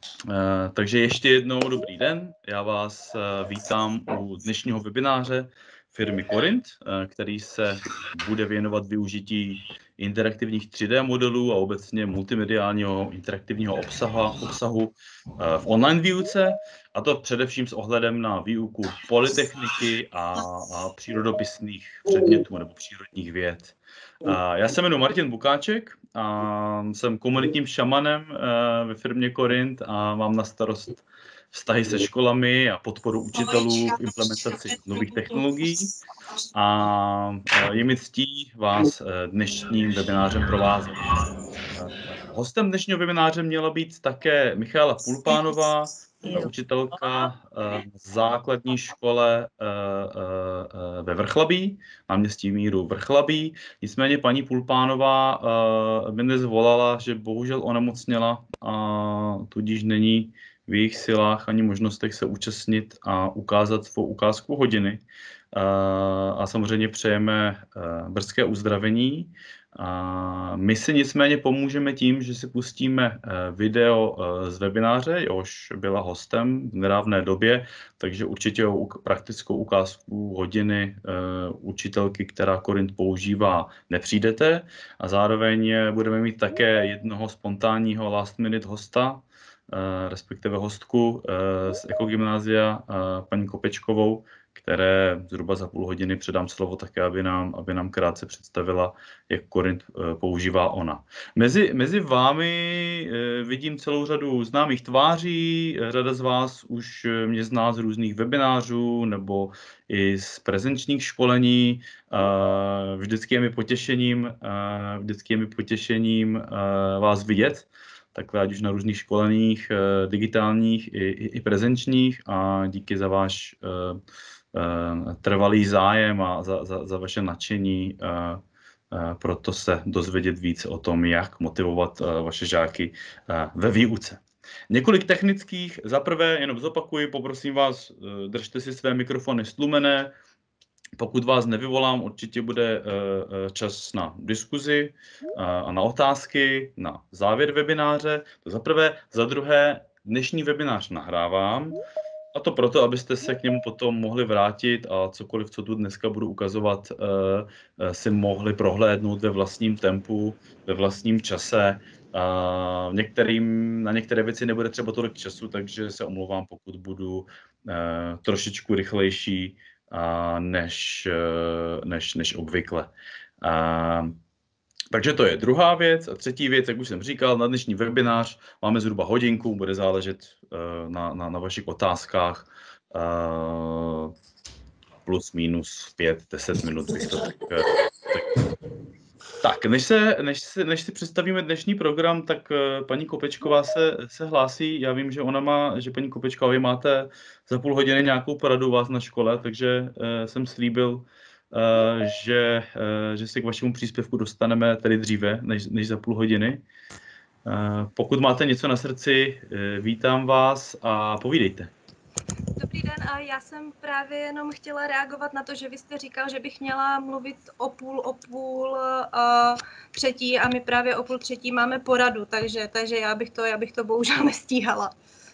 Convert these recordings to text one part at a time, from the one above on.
Takže ještě jednou dobrý den. Já vás vítám u dnešního webináře firmy Corint, který se bude věnovat využití interaktivních 3D modelů a obecně multimediálního interaktivního obsahu v online výuce, a to především s ohledem na výuku polytechniky a přírodopisných předmětů nebo přírodních věd. Já se jmenuji Martin Bukáček a jsem komunitním šamanem ve firmě Corint a mám na starost vztahy se školami a podporu učitelů v implementaci nových technologií. A je mi ctí vás dnešním webinářem provázet. Hostem dnešního webináře měla být také Michaela Pulpánová, učitelka v základní škole ve Vrchlabí, náměstí Míru Vrchlabí. Nicméně paní Pulpánová mi dnes volala, že bohužel onemocněla a tudíž není v jejich silách ani možnostech se účastnit a ukázat svou ukázku hodiny. A samozřejmě přejeme brzké uzdravení. My si nicméně pomůžeme tím, že si pustíme video z webináře, jehož byla hostem v nedávné době, takže určitě o praktickou ukázku hodiny učitelky, která Corint používá, nepřijdete. A zároveň budeme mít také jednoho spontánního last minute hosta, respektive hostku z Ekogymnázia, paní Kopečkovou, které zhruba za půl hodiny předám slovo také, aby nám krátce představila, jak Corint používá ona. Mezi vámi vidím celou řadu známých tváří, řada z vás už mě zná z různých webinářů nebo i z prezenčních školení. Vždycky je mi potěšením vás vidět, takhle ať už na různých školeních, digitálních i prezenčních, a díky za váš trvalý zájem a za vaše nadšení, proto se dozvědět víc o tom, jak motivovat vaše žáky ve výuce. Několik technických. Za prvé, jenom zopakuji, poprosím vás, držte si své mikrofony stlumené. Pokud vás nevyvolám, určitě bude čas na diskuzi a na otázky na závěr webináře. To za prvé. Za druhé, dnešní webinář nahrávám, a to proto, abyste se k němu potom mohli vrátit a cokoliv, co tu dneska budu ukazovat, si mohli prohlédnout ve vlastním tempu, ve vlastním čase. Na některé věci nebude třeba tolik času, takže se omlouvám, pokud budu trošičku rychlejší než obvykle. Takže to je druhá věc. A třetí věc, jak už jsem říkal, na dnešní webinář máme zhruba hodinku, bude záležet na vašich otázkách, plus minus 5-10 minut bych to tak, než si představíme dnešní program, tak paní Kopečková se hlásí. Já vím, že paní Kopečková, vy máte za půl hodiny nějakou poradu u vás na škole, takže jsem slíbil, že se k vašemu příspěvku dostaneme tady dříve, než za půl hodiny. Pokud máte něco na srdci, vítám vás a povídejte. Dobrý den, a já jsem právě jenom chtěla reagovat na to, že vy jste říkal, že bych měla mluvit o půl třetí, a my právě o půl třetí máme poradu, takže já bych to bohužel nestíhala.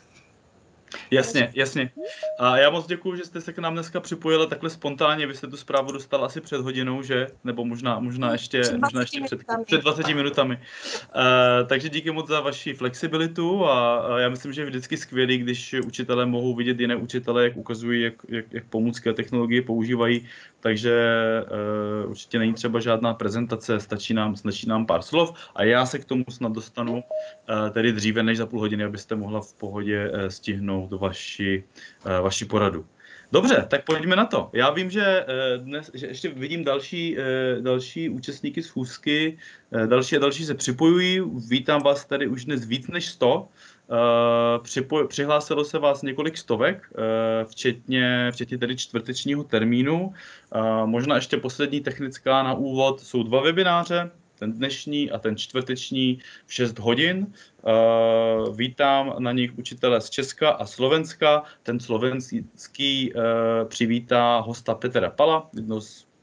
Jasně. A já moc děkuju, že jste se k nám dneska připojila takhle spontánně. Vy jste tu zprávu dostala asi před hodinou, že? Nebo možná ještě před 20 minutami. Takže díky moc za vaši flexibilitu, a já myslím, že je vždycky skvělý, když učitelé mohou vidět jiné učitele, jak ukazují, jak pomůcky a technologie používají. Takže určitě není třeba žádná prezentace, stačí nám pár slov a já se k tomu snad dostanu tedy dříve než za půl hodiny, abyste mohla v pohodě stihnout vaši poradu. Dobře, tak pojďme na to. Já vím, že ještě vidím další účastníky schůzky, další se připojují. Vítám vás tady už dnes víc než 100. Přihlásilo se vás několik stovek, včetně tedy čtvrtečního termínu. Možná ještě poslední technická na úvod. Jsou dva webináře, ten dnešní a ten čtvrteční v 6 hodin. Vítám na nich učitele z Česka a Slovenska. Ten slovenský přivítá hosta Petra Pala, jednoho z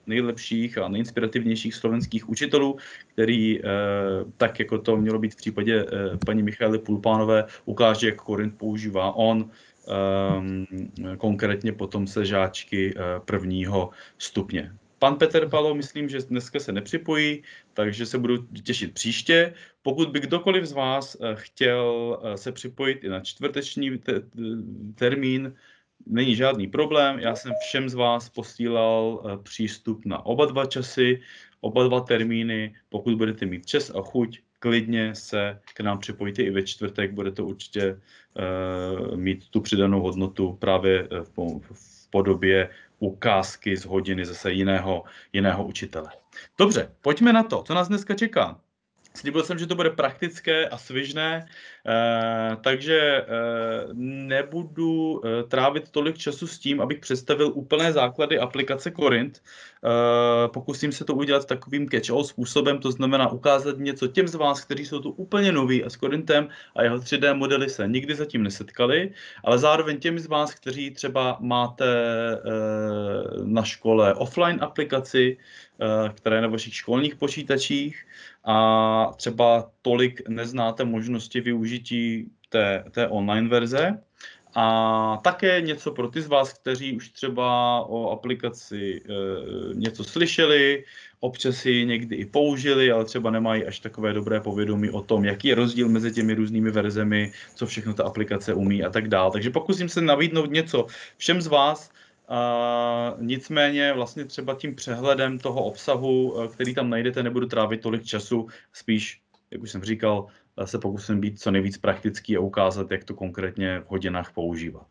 nejlepších a nejinspirativnějších slovenských učitelů, který, tak jako to mělo být v případě paní Michaely Pulpánové, ukáže, jak Korint používá on, konkrétně potom se žáčky prvního stupně. Pan Petr Palo, myslím, že dneska se nepřipojí, takže se budu těšit příště. Pokud by kdokoliv z vás chtěl se připojit i na čtvrteční termín, není žádný problém. Já jsem všem z vás posílal přístup na oba dva časy, oba dva termíny. Pokud budete mít čas a chuť, klidně se k nám připojte i ve čtvrtek. Budete určitě mít tu přidanou hodnotu právě v podobě ukázky z hodiny zase jiného učitele. Dobře, pojďme na to, co nás dneska čeká. Slíbil jsem, že to bude praktické a svižné, takže nebudu trávit tolik času s tím, abych představil úplné základy aplikace Korint. Pokusím se to udělat takovým catch-all způsobem, to znamená ukázat něco těm z vás, kteří jsou tu úplně noví a s Korintem a jeho 3D modely se nikdy zatím nesetkali, ale zároveň těm z vás, kteří třeba máte na škole offline aplikaci, která je na vašich školních počítačích a třeba tolik neznáte možnosti využití té online verze. A také něco pro ty z vás, kteří už třeba o aplikaci něco slyšeli, občas ji někdy i použili, ale třeba nemají až takové dobré povědomí o tom, jaký je rozdíl mezi těmi různými verzemi, co všechno ta aplikace umí a tak dále. Takže pokusím se nabídnout něco všem z vás, nicméně vlastně třeba tím přehledem toho obsahu, který tam najdete, nebudu trávit tolik času, spíš, jak už jsem říkal, se pokusím být co nejvíc praktický a ukázat, jak to konkrétně v hodinách používat.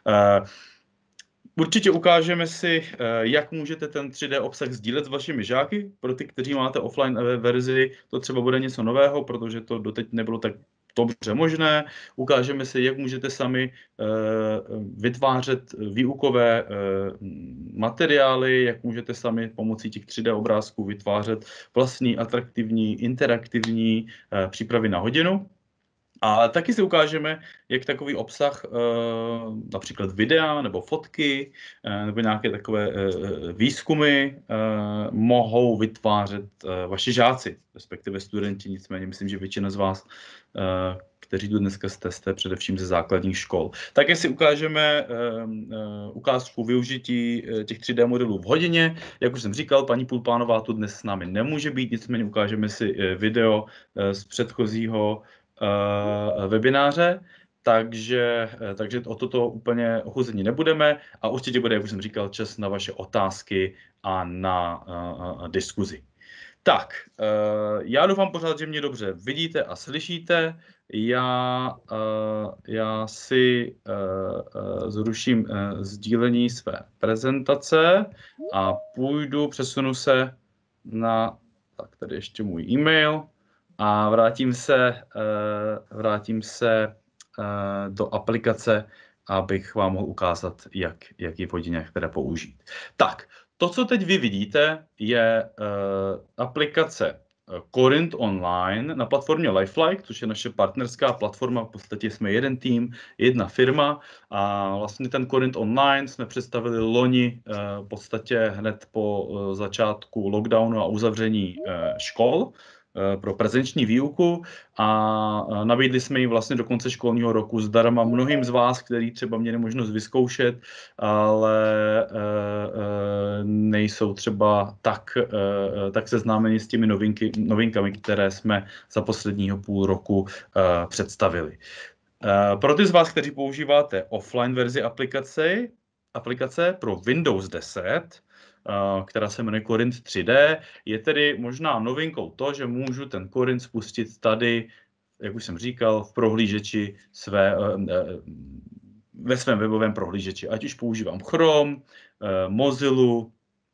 Určitě ukážeme si, jak můžete ten 3D obsah sdílet s vašimi žáky. Pro ty, kteří máte offline verzi, to třeba bude něco nového, protože to doteď nebylo tak dobře možné. Ukážeme si, jak můžete sami vytvářet výukové materiály, jak můžete sami pomocí těch 3D obrázků vytvářet vlastní, atraktivní, interaktivní přípravy na hodinu. A taky si ukážeme, jak takový obsah, například videa nebo fotky, nebo nějaké takové výzkumy mohou vytvářet vaši žáci, respektive studenti. Nicméně myslím, že většina z vás, kteří tu dneska jste především ze základních škol. Také si ukážeme ukázku využití těch 3D modelů v hodině. Jak už jsem říkal, paní Pulpánová tu dnes s námi nemůže být, nicméně ukážeme si video z předchozího webináře, takže o toto úplně ochuzení nebudeme a určitě bude, jak už jsem říkal, čas na vaše otázky a na diskuzi. Tak, já doufám pořád, že mě dobře vidíte a slyšíte. Já si zruším sdílení své prezentace a přesunu se na, tak tady ještě můj e-mail, a vrátím se do aplikace, abych vám mohl ukázat, jak ji v hodinách které použít. Tak, to, co teď vy vidíte, je aplikace Korint Online na platformě Lifelike, což je naše partnerská platforma. V podstatě jsme jeden tým, jedna firma a vlastně ten Korint Online jsme představili loni v podstatě hned po začátku lockdownu a uzavření škol pro prezenční výuku a nabídli jsme ji vlastně do konce školního roku zdarma mnohým z vás, kteří třeba měli možnost vyzkoušet, ale nejsou třeba tak seznámeni s těmi novinkami, které jsme za posledního půl roku představili. Pro ty z vás, kteří používáte offline verzi aplikace pro Windows 10, která se jmenuje Korint 3D, je tedy možná novinkou to, že můžu ten Korint spustit tady, jak už jsem říkal, v prohlížeči ve svém webovém prohlížeči. Ať už používám Chrome, Mozilla,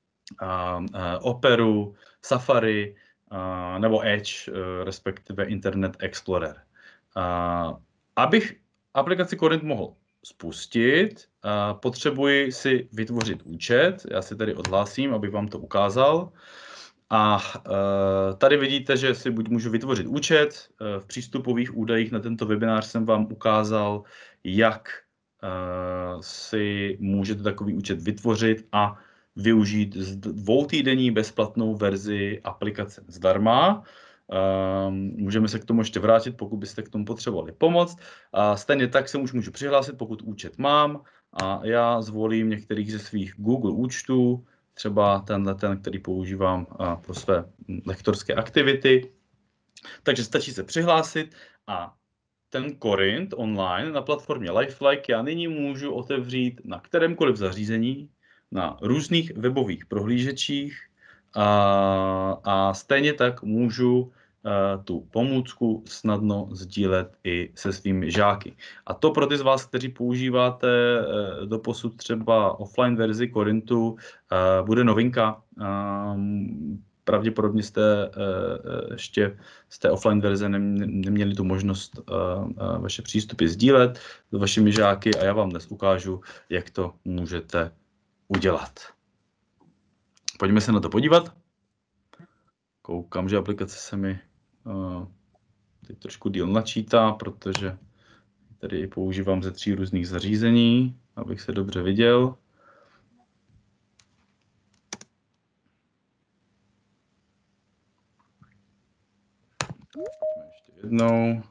Operu, Safari nebo Edge, respektive Internet Explorer. Abych aplikaci Korint mohl spustit, potřebuji si vytvořit účet. Já si tady odhlásím, abych vám to ukázal. A tady vidíte, že si buď můžu vytvořit účet. V přístupových údajích na tento webinář jsem vám ukázal, jak si můžete takový účet vytvořit a využít 2týdenní bezplatnou verzi aplikace zdarma. Můžeme se k tomu ještě vrátit, pokud byste k tomu potřebovali pomoc. A stejně tak se už můžu přihlásit, pokud účet mám. A já zvolím některých ze svých Google účtů, třeba ten, který používám pro své lektorské aktivity. Takže stačí se přihlásit a ten Corinth online na platformě Lifelike já nyní můžu otevřít na kterémkoliv zařízení, na různých webových prohlížečích a stejně tak můžu tu pomůcku snadno sdílet i se svými žáky. A to pro ty z vás, kteří používáte doposud třeba offline verzi Corinthu, bude novinka. Pravděpodobně jste ještě z té offline verze neměli tu možnost vaše přístupy sdílet s vašimi žáky a já vám dnes ukážu, jak to můžete udělat. Pojďme se na to podívat. Koukám, že aplikace se mi teď trošku díl načítá, protože tady ji používám ze 3 různých zařízení, abych se dobře viděl. Ještě jednou.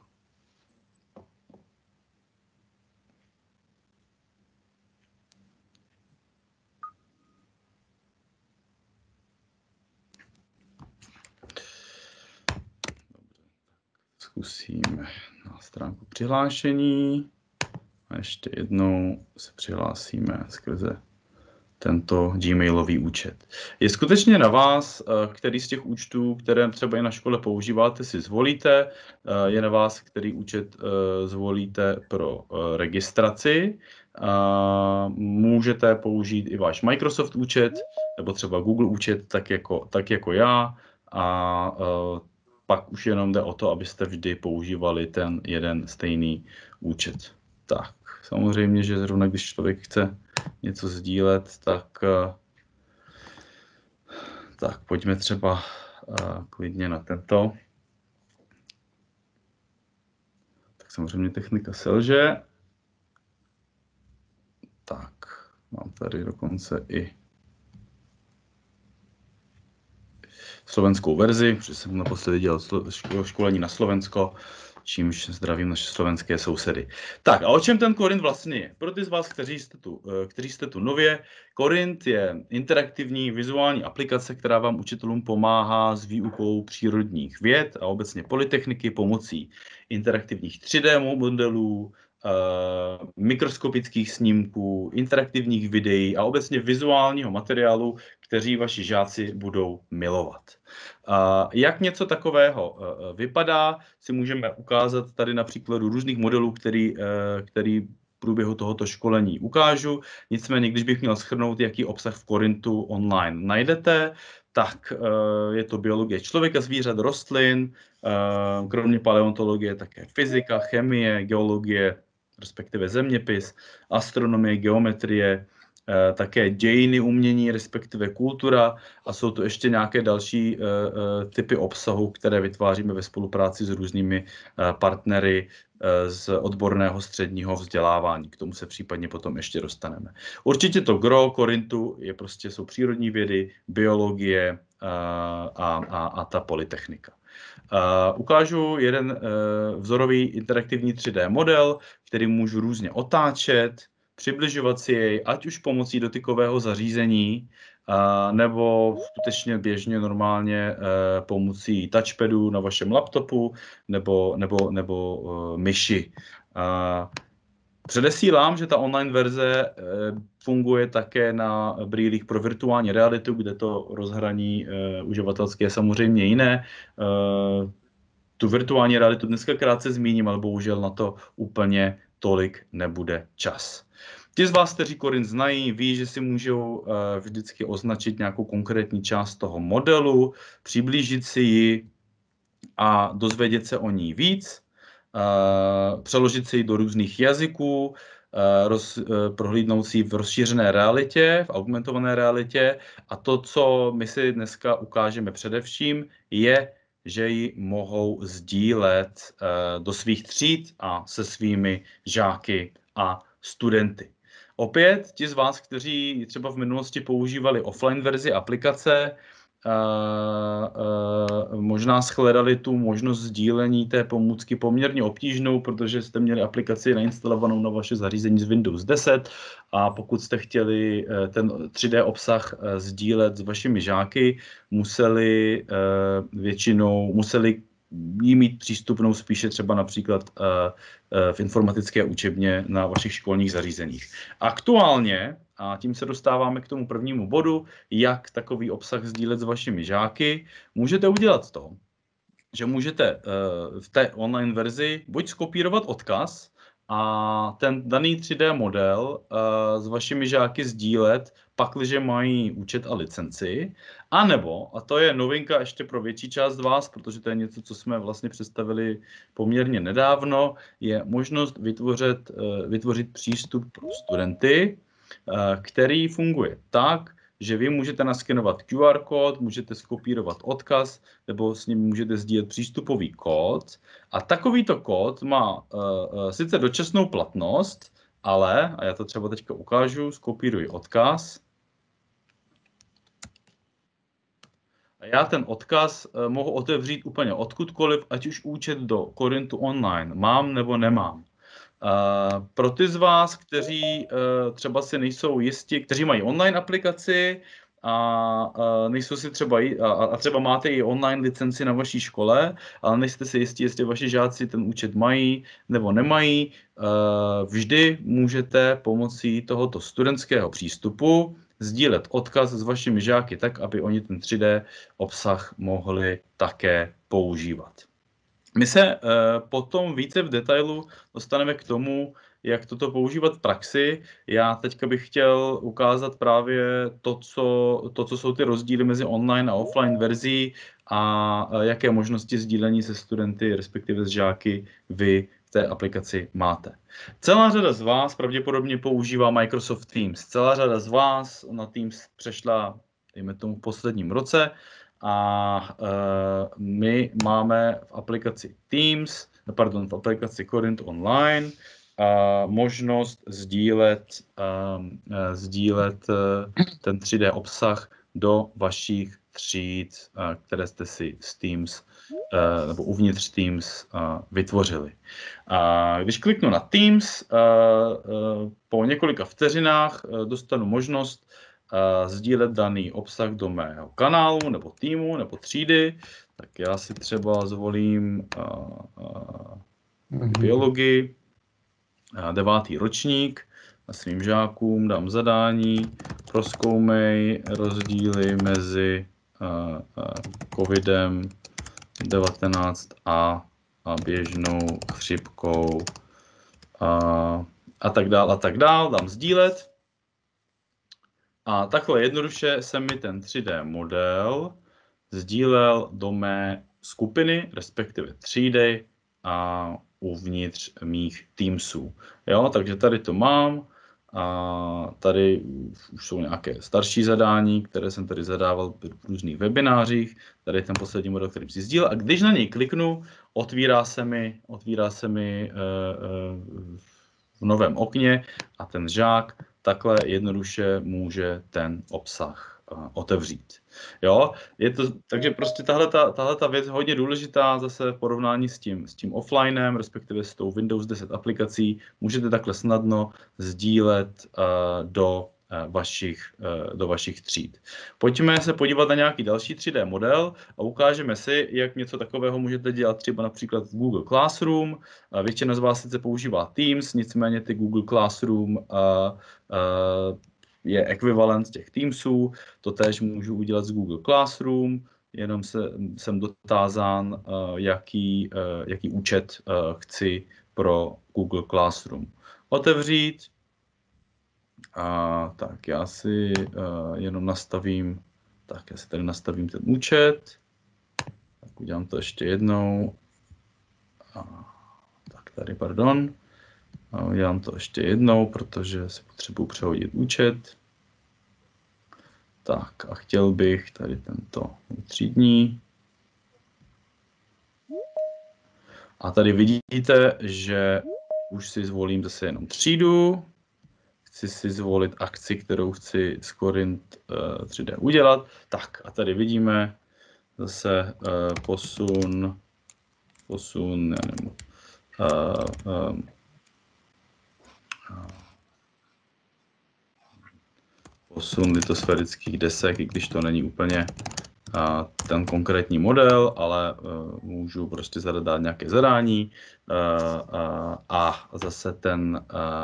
Zkusíme na stránku přihlášení a ještě jednou se přihlásíme skrze tento gmailový účet. Je skutečně na vás, který z těch účtů, které třeba i na škole používáte, si zvolíte. Je na vás, který účet zvolíte pro registraci. Můžete použít i váš Microsoft účet, nebo třeba Google účet, tak jako já. A pak už jenom jde o to, abyste vždy používali ten jeden stejný účet. Tak, samozřejmě, že zrovna když člověk chce něco sdílet, tak pojďme třeba klidně na tento. Tak samozřejmě technika selže. Tak, mám tady dokonce i slovenskou verzi, protože jsem naposledy dělal školení na Slovensko, čímž zdravím naše slovenské sousedy. Tak a o čem ten Corinth vlastně je? Pro ty z vás, kteří jste tu nově, Corinth je interaktivní vizuální aplikace, která vám učitelům pomáhá s výukou přírodních věd a obecně polytechniky pomocí interaktivních 3D modelů, mikroskopických snímků, interaktivních videí a obecně vizuálního materiálu, kteří vaši žáci budou milovat. Jak něco takového vypadá, si můžeme ukázat tady na příkladu různých modelů, který v průběhu tohoto školení ukážu. Nicméně, když bych měl shrnout, jaký obsah v Corinthu online najdete, tak je to biologie člověka, zvířat, rostlin, kromě paleontologie také fyzika, chemie, geologie, respektive zeměpis, astronomie, geometrie, také dějiny umění, respektive kultura a jsou to ještě nějaké další typy obsahu, které vytváříme ve spolupráci s různými partnery z odborného středního vzdělávání. K tomu se případně potom ještě dostaneme. Určitě to gro Corinthu jsou přírodní vědy, biologie a ta polytechnika. Ukážu jeden vzorový interaktivní 3D model, který můžu různě otáčet, přibližovat si jej, ať už pomocí dotykového zařízení, nebo skutečně běžně normálně pomocí touchpadu na vašem laptopu nebo myši. Předesílám, že ta online verze funguje také na brýlích pro virtuální realitu, kde to rozhraní uživatelské je samozřejmě jiné. Tu virtuální realitu dneska krátce zmíním, ale bohužel na to úplně tolik nebude čas. Ti z vás, kteří Corinth znají, ví, že si můžou vždycky označit nějakou konkrétní část toho modelu, přiblížit si ji a dozvědět se o ní víc, přeložit si ji do různých jazyků, prohlídnout si ji v rozšířené realitě, v augmentované realitě. A to, co my si dneska ukážeme především, je, že ji mohou sdílet do svých tříd a se svými žáky a studenty. Opět ti z vás, kteří třeba v minulosti používali offline verzi aplikace, možná shledali tu možnost sdílení té pomůcky poměrně obtížnou, protože jste měli aplikaci nainstalovanou na vaše zařízení z Windows 10 a pokud jste chtěli ten 3D obsah sdílet s vašimi žáky, museli jí mít přístupnou spíše třeba například v informatické učebně na vašich školních zařízeních. Aktuálně, a tím se dostáváme k tomu prvnímu bodu, jak takový obsah sdílet s vašimi žáky, můžete udělat to, že můžete v té online verzi buď skopírovat odkaz a ten daný 3D model s vašimi žáky sdílet, pakliže mají účet a licenci, anebo, a to je novinka ještě pro větší část z vás, protože to je něco, co jsme vlastně představili poměrně nedávno, je možnost vytvořit přístup pro studenty, který funguje tak, že vy můžete naskenovat QR kód, můžete skopírovat odkaz, nebo s ním můžete sdílet přístupový kód. A takovýto kód má sice dočasnou platnost, ale, a já to třeba teďka ukážu, skopíruji odkaz. A já ten odkaz mohu otevřít úplně odkudkoliv, ať už účet do Corintu Online mám nebo nemám. Pro ty z vás, kteří třeba si nejsou jisti, kteří mají online aplikaci a nejsou si třeba a třeba máte i online licenci na vaší škole, ale nejste si jistí, jestli vaši žáci ten účet mají nebo nemají, vždy můžete pomocí tohoto studentského přístupu sdílet odkaz s vašimi žáky tak, aby oni ten 3D obsah mohli také používat. My se potom více v detailu dostaneme k tomu, jak toto používat v praxi. Já teďka bych chtěl ukázat právě to, co jsou ty rozdíly mezi online a offline verzí a jaké možnosti sdílení se studenty, respektive s žáky, vy v té aplikaci máte. Celá řada z vás pravděpodobně používá Microsoft Teams. Celá řada z vás na Teams přešla, dejme tomu, v posledním roce. A my máme v aplikaci v aplikaci Corint Online možnost sdílet ten 3D obsah do vašich tříd, které jste si z Teams nebo uvnitř Teams vytvořili. Když kliknu na Teams, po několika vteřinách dostanu možnost sdílet daný obsah do mého kanálu, nebo týmu, nebo třídy, tak já si třeba zvolím biologii, 9. ročník, a svým žákům dám zadání, prozkoumej rozdíly mezi COVID-19 a běžnou chřipkou a tak dál, dám sdílet. A takhle jednoduše se mi ten 3D model sdílel do mé skupiny, respektive třídy a uvnitř mých Teamsů. Jo, takže tady to mám. A tady už jsou nějaké starší zadání, které jsem tady zadával v různých webinářích. Tady je ten poslední model, který si sdílel. A když na něj kliknu, otvírá se mi v novém okně a ten žák takhle jednoduše může ten obsah otevřít. Jo? Takže prostě tahle věc je hodně důležitá zase v porovnání s tím offlinem, respektive s tou Windows 10 aplikací. Můžete takhle snadno sdílet do vašich tříd. Pojďme se podívat na nějaký další 3D model a ukážeme si, jak něco takového můžete dělat třeba například v Google Classroom. Většina z vás sice používá Teams, nicméně ty Google Classroom je ekvivalent těch Teamsů. To též můžu udělat z Google Classroom, jenom jsem dotázán, jaký účet chci pro Google Classroom otevřít. Tak já si jenom nastavím, já si tady nastavím ten účet. Tak udělám to ještě jednou. Tak tady, pardon. Udělám to ještě jednou, protože si potřebuji přehodit účet. Tak a chtěl bych tady tento třídní. A tady vidíte, že už si zvolím zase jenom třídu. chci si zvolit akci, kterou chci z Corinth 3D udělat. Tak a tady vidíme zase posun, posun litosférických desek, i když to není úplně ten konkrétní model, ale můžu prostě zadat nějaké zadání a zase ten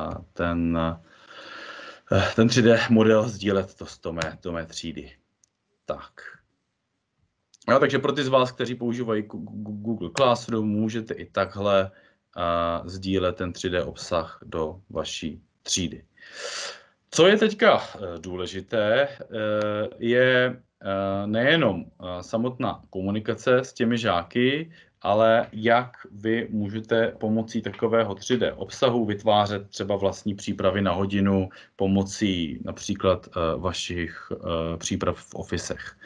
3D model sdílet do mé třídy. Tak. No, takže pro ty z vás, kteří používají Google Classroom, můžete i takhle sdílet ten 3D obsah do vaší třídy. Co je teďka důležité, je nejenom samotná komunikace s těmi žáky, ale jak vy můžete pomocí takového 3D obsahu vytvářet třeba vlastní přípravy na hodinu pomocí například vašich příprav v officech.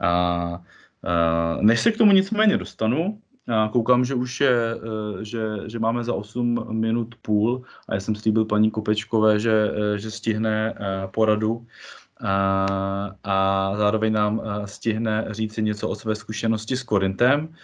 Než se k tomu nicméně dostanu, koukám, že už je, že máme za 8 minut půl a já jsem slíbil paní Kopečkové, že stihne poradu a zároveň nám stihne říci něco o své zkušenosti s Corintem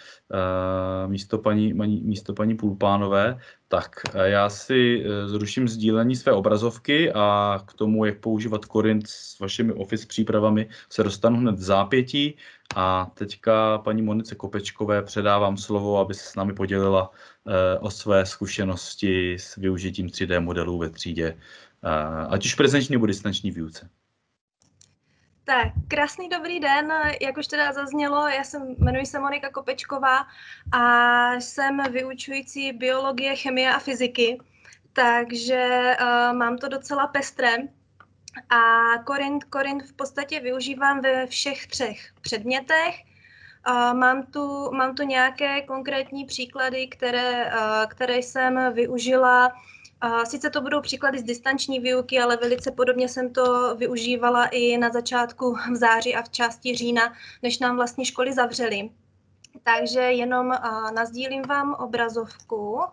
místo paní Půlpánové. Tak já si zruším sdílení své obrazovky a k tomu, jak používat Corint s vašimi Office přípravami, se dostanu hned v zápětí. A teďka paní Monice Kopečkové předávám slovo, aby se s námi podělila o své zkušenosti s využitím 3D modelů ve třídě, ať už prezenční nebo distanční výuce. Tak, krásný dobrý den, jak už teda zaznělo, jmenuji se Monika Kopečková a jsem vyučující biologie, chemie a fyziky, takže mám to docela pestré. A Corint v podstatě využívám ve všech 3 předmětech. Mám tu nějaké konkrétní příklady, které jsem využila. Sice to budou příklady z distanční výuky, ale velice podobně jsem to využívala i na začátku v září a v části října, než nám vlastně školy zavřely. Takže jenom nasdílím vám obrazovku.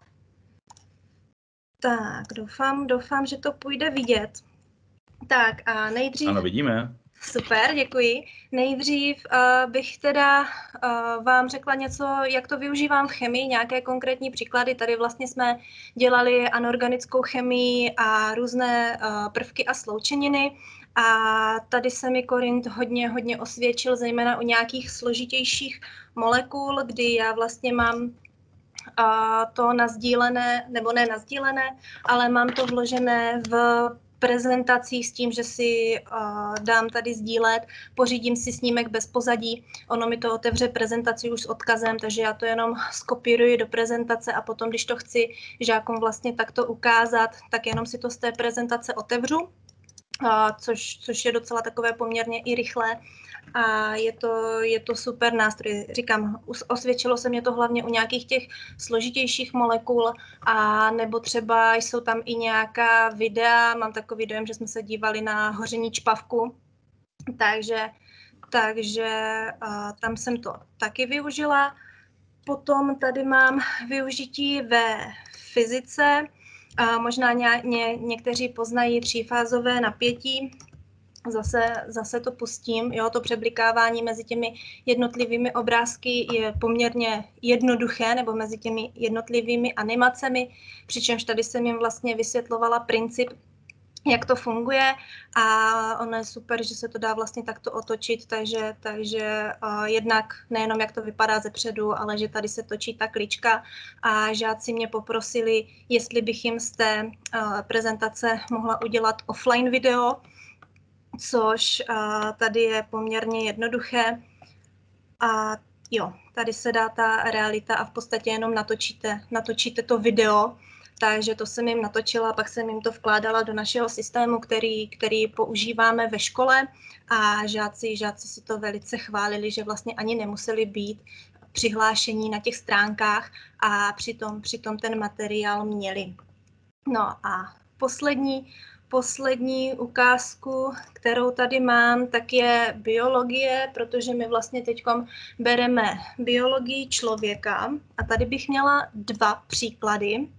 Tak, doufám, že to půjde vidět. Tak a nejdřív... Ano, vidíme. Super, děkuji. Nejdřív bych teda vám řekla něco, jak to využívám v chemii, nějaké konkrétní příklady. Tady vlastně jsme dělali anorganickou chemii a různé prvky a sloučeniny. A tady se mi Corint hodně osvědčil, zejména u nějakých složitějších molekul, kdy já vlastně mám to nasdílené, nebo ne nasdílené, ale mám to vložené v prezentací s tím, že si dám tady sdílet, pořídím si snímek bez pozadí, ono mi to otevře prezentaci už s odkazem, takže já to jenom skopíruji do prezentace a potom, když to chci žákům vlastně takto ukázat, tak jenom si to z té prezentace otevřu, což je docela takové poměrně i rychlé. A je to super nástroj. Říkám, osvědčilo se mě to hlavně u nějakých těch složitějších molekul, a nebo třeba jsou tam i nějaká videa, mám takový dojem, že jsme se dívali na hoření čpavku, takže tam jsem to taky využila. Potom tady mám využití ve fyzice, možná někteří poznají třífázové napětí. Zase to pustím, jo, to přeblikávání mezi těmi jednotlivými obrázky je poměrně jednoduché, nebo mezi těmi jednotlivými animacemi, přičemž tady jsem jim vlastně vysvětlovala princip, jak to funguje, a ono je super, že se to dá vlastně takto otočit, takže jednak nejenom jak to vypadá zepředu, ale že tady se točí ta klička, a žáci mě poprosili, jestli bych jim z té prezentace mohla udělat offline video, což tady je poměrně jednoduché. A jo, tady se dá ta realita a v podstatě jenom natočíte to video, takže to jsem jim natočila, pak jsem jim to vkládala do našeho systému, který používáme ve škole, a žáci si to velice chválili, že vlastně ani nemuseli být přihlášení na těch stránkách a přitom ten materiál měli. No a poslední ukázku, kterou tady mám, tak je biologie, protože my vlastně teďkom bereme biologii člověka, a tady bych měla 2 příklady.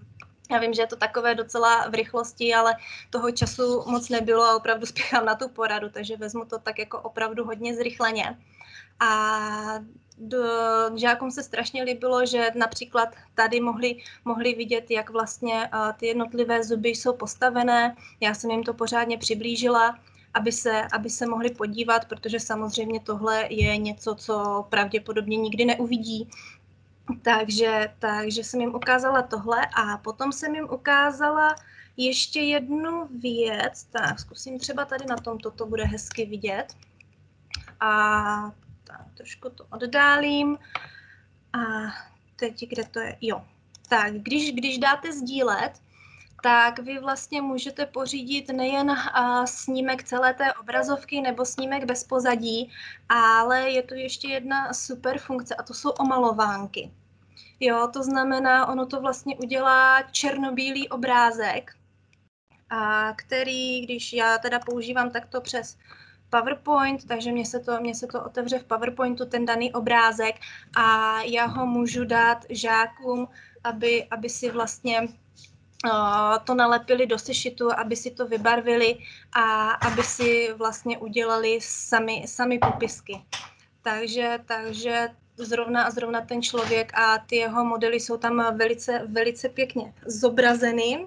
Já vím, že je to takové docela v rychlosti, ale toho času moc nebylo a opravdu spěchám na tu poradu, takže vezmu to tak jako opravdu hodně zrychleně. A žákům se strašně líbilo, že například tady mohli vidět, jak vlastně ty jednotlivé zuby jsou postavené. Já jsem jim to pořádně přiblížila, aby se mohli podívat, protože samozřejmě tohle je něco, co pravděpodobně nikdy neuvidí. Takže jsem jim ukázala tohle a potom jsem jim ukázala ještě jednu věc. Tak zkusím třeba tady na tomto, to bude hezky vidět. A tak, trošku to oddálím. A teď, kde to je? Jo. Tak, když dáte sdílet, tak vy vlastně můžete pořídit nejen snímek celé té obrazovky nebo snímek bez pozadí, ale je tu ještě jedna super funkce a to jsou omalovánky. Jo, to znamená, ono to vlastně udělá černobílý obrázek, který, když já teda používám takto přes PowerPoint, takže mě se to otevře v PowerPointu, ten daný obrázek, a já ho můžu dát žákům, aby si vlastně to nalepili do sešitu, aby si to vybarvili a aby si vlastně udělali sami popisky. Takže zrovna ten člověk a ty jeho modely jsou tam velice pěkně zobrazeny.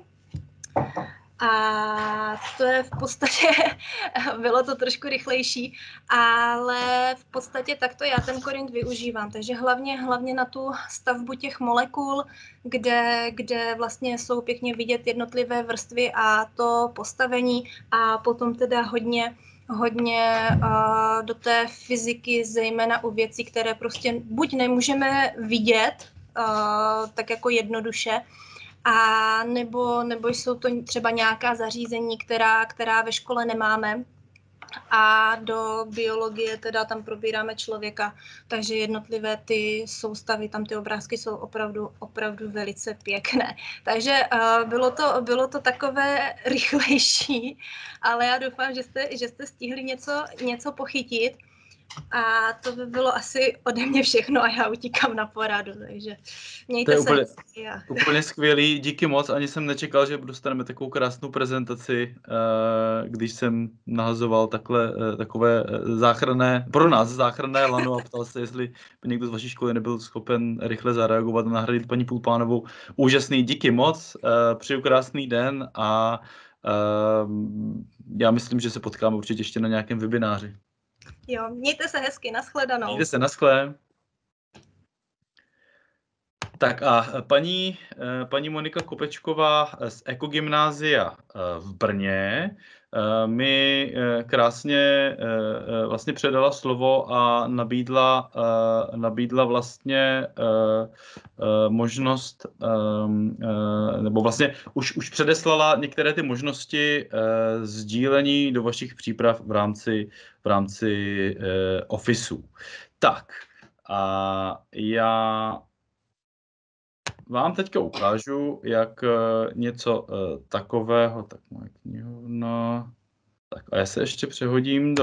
A to je v podstatě, bylo to trošku rychlejší, ale v podstatě takto já ten Corint využívám. Takže hlavně na tu stavbu těch molekul, kde vlastně jsou pěkně vidět jednotlivé vrstvy a to postavení, a potom teda hodně do té fyziky, zejména u věcí, které prostě buď nemůžeme vidět tak jako jednoduše, a nebo jsou to třeba nějaká zařízení, která ve škole nemáme. A do biologie teda tam probíráme člověka, takže jednotlivé ty soustavy, tam ty obrázky jsou opravdu velice pěkné. Takže bylo to takové rychlejší, ale já doufám, že jste stihli něco pochytit. A to by bylo asi ode mě všechno a já utíkám na poradu, takže mějte se hezky. Úplně skvělý, díky moc, ani jsem nečekal, že dostaneme takovou krásnou prezentaci, když jsem nahazoval takové pro nás záchranné lano a ptal se, jestli by někdo z vaší školy nebyl schopen rychle zareagovat a nahradit paní Pulpánovou. Úžasný, díky moc, přeju krásný den a já myslím, že se potkáme určitě ještě na nějakém webináři. Jo, mějte se hezky, nashledanou. Mějte se, naschle. Tak a paní Monika Kopečková z Ekogymnázia v Brně mi krásně vlastně předala slovo a nabídla vlastně možnost, nebo vlastně už předeslala některé ty možnosti sdílení do vašich příprav v rámci Officeu. Tak a já vám teďka ukážu, jak něco takového, tak moje knihovna, tak a já se ještě přehodím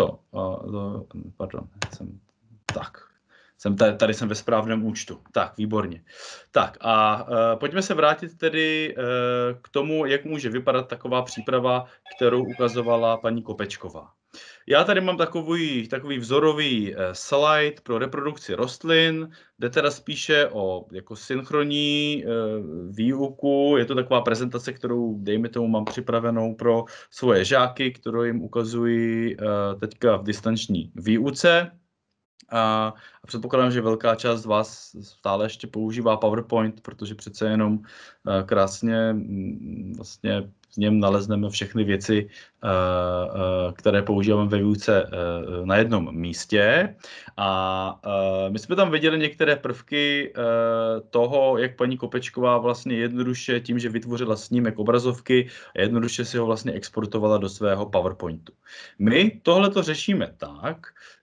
tady jsem ve správném účtu, tak výborně. Tak a pojďme se vrátit tedy k tomu, jak může vypadat taková příprava, kterou ukazovala paní Kopečková. Já tady mám takový vzorový slide pro reprodukci rostlin, jde teda spíše o jako synchronní výuku. Je to taková prezentace, kterou, dejme tomu, mám připravenou pro svoje žáky, kterou jim ukazuji teďka v distanční výuce. A předpokládám, že velká část z vás stále ještě používá PowerPoint, protože přece jenom krásně vlastně v něm nalezneme všechny věci, které používáme ve výuce na jednom místě. A my jsme tam viděli některé prvky toho, jak paní Kopečková vlastně jednoduše tím, že vytvořila snímek obrazovky, jednoduše si ho vlastně exportovala do svého PowerPointu. My tohleto řešíme tak,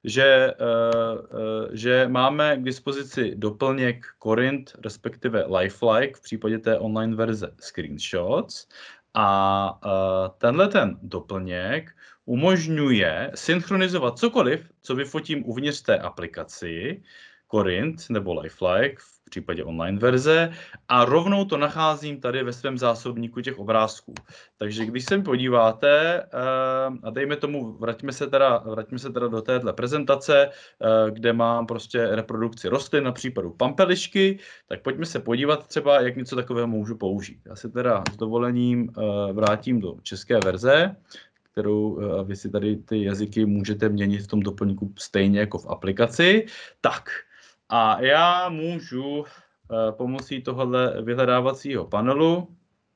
že máme k dispozici doplněk Corint, respektive Lifelike v případě té online verze Screenshots. A tenhle ten doplněk umožňuje synchronizovat cokoliv, co vyfotím uvnitř té aplikaci Corint nebo Lifelike v v případě online verze, a rovnou to nacházím tady ve svém zásobníku těch obrázků. Takže když se mi podíváte, a dejme tomu, vraťme se teda do téhle prezentace, kde mám prostě reprodukci rostlin na případu pampelišky, tak pojďme se podívat třeba, jak něco takového můžu použít. Já se teda s dovolením vrátím do české verze, kterou vy si tady ty jazyky můžete měnit v tom doplňku stejně jako v aplikaci. Tak, a já můžu pomocí tohohle vyhledávacího panelu,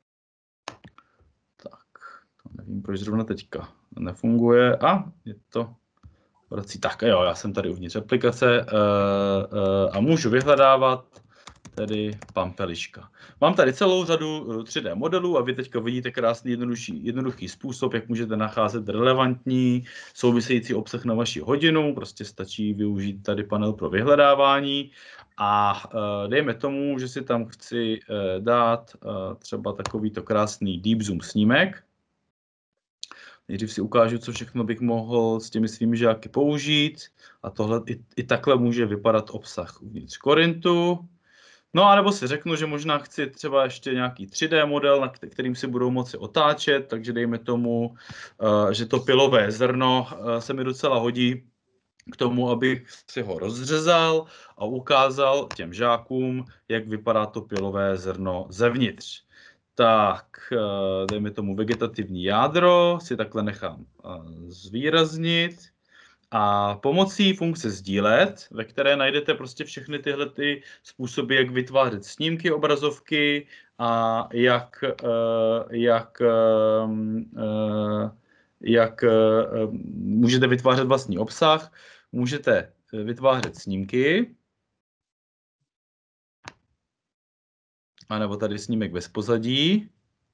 tak, to nevím, proč zrovna teďka nefunguje, a je to vrací, tak jo, já jsem tady uvnitř aplikace a můžu vyhledávat tedy pampeliška. Mám tady celou řadu 3D modelů a vy teďka vidíte krásný jednoduchý způsob, jak můžete nacházet relevantní související obsah na vaši hodinu. Prostě stačí využít tady panel pro vyhledávání a dejme tomu, že si tam chci dát třeba takovýto krásný deep zoom snímek. Nejdřív si ukážu, co všechno bych mohl s těmi svými žáky použít, a tohle i takhle může vypadat obsah uvnitř Corintu. No a nebo si řeknu, že možná chci třeba ještě nějaký 3D model, na kterým si budou moci otáčet, takže dejme tomu, že to pilové zrno se mi docela hodí k tomu, abych si ho rozřezal a ukázal těm žákům, jak vypadá to pilové zrno zevnitř. Tak, dejme tomu vegetativní jádro, si takhle nechám zvýraznit. A pomocí funkce sdílet, ve které najdete prostě všechny tyhle ty způsoby, jak vytvářet snímky, obrazovky a jak můžete vytvářet vlastní obsah, můžete vytvářet snímky, anebo tady snímek bez pozadí.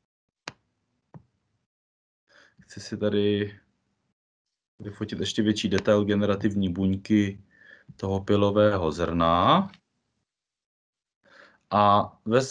Chci si tady vyfotit ještě větší detail generativní buňky toho pilového zrna. A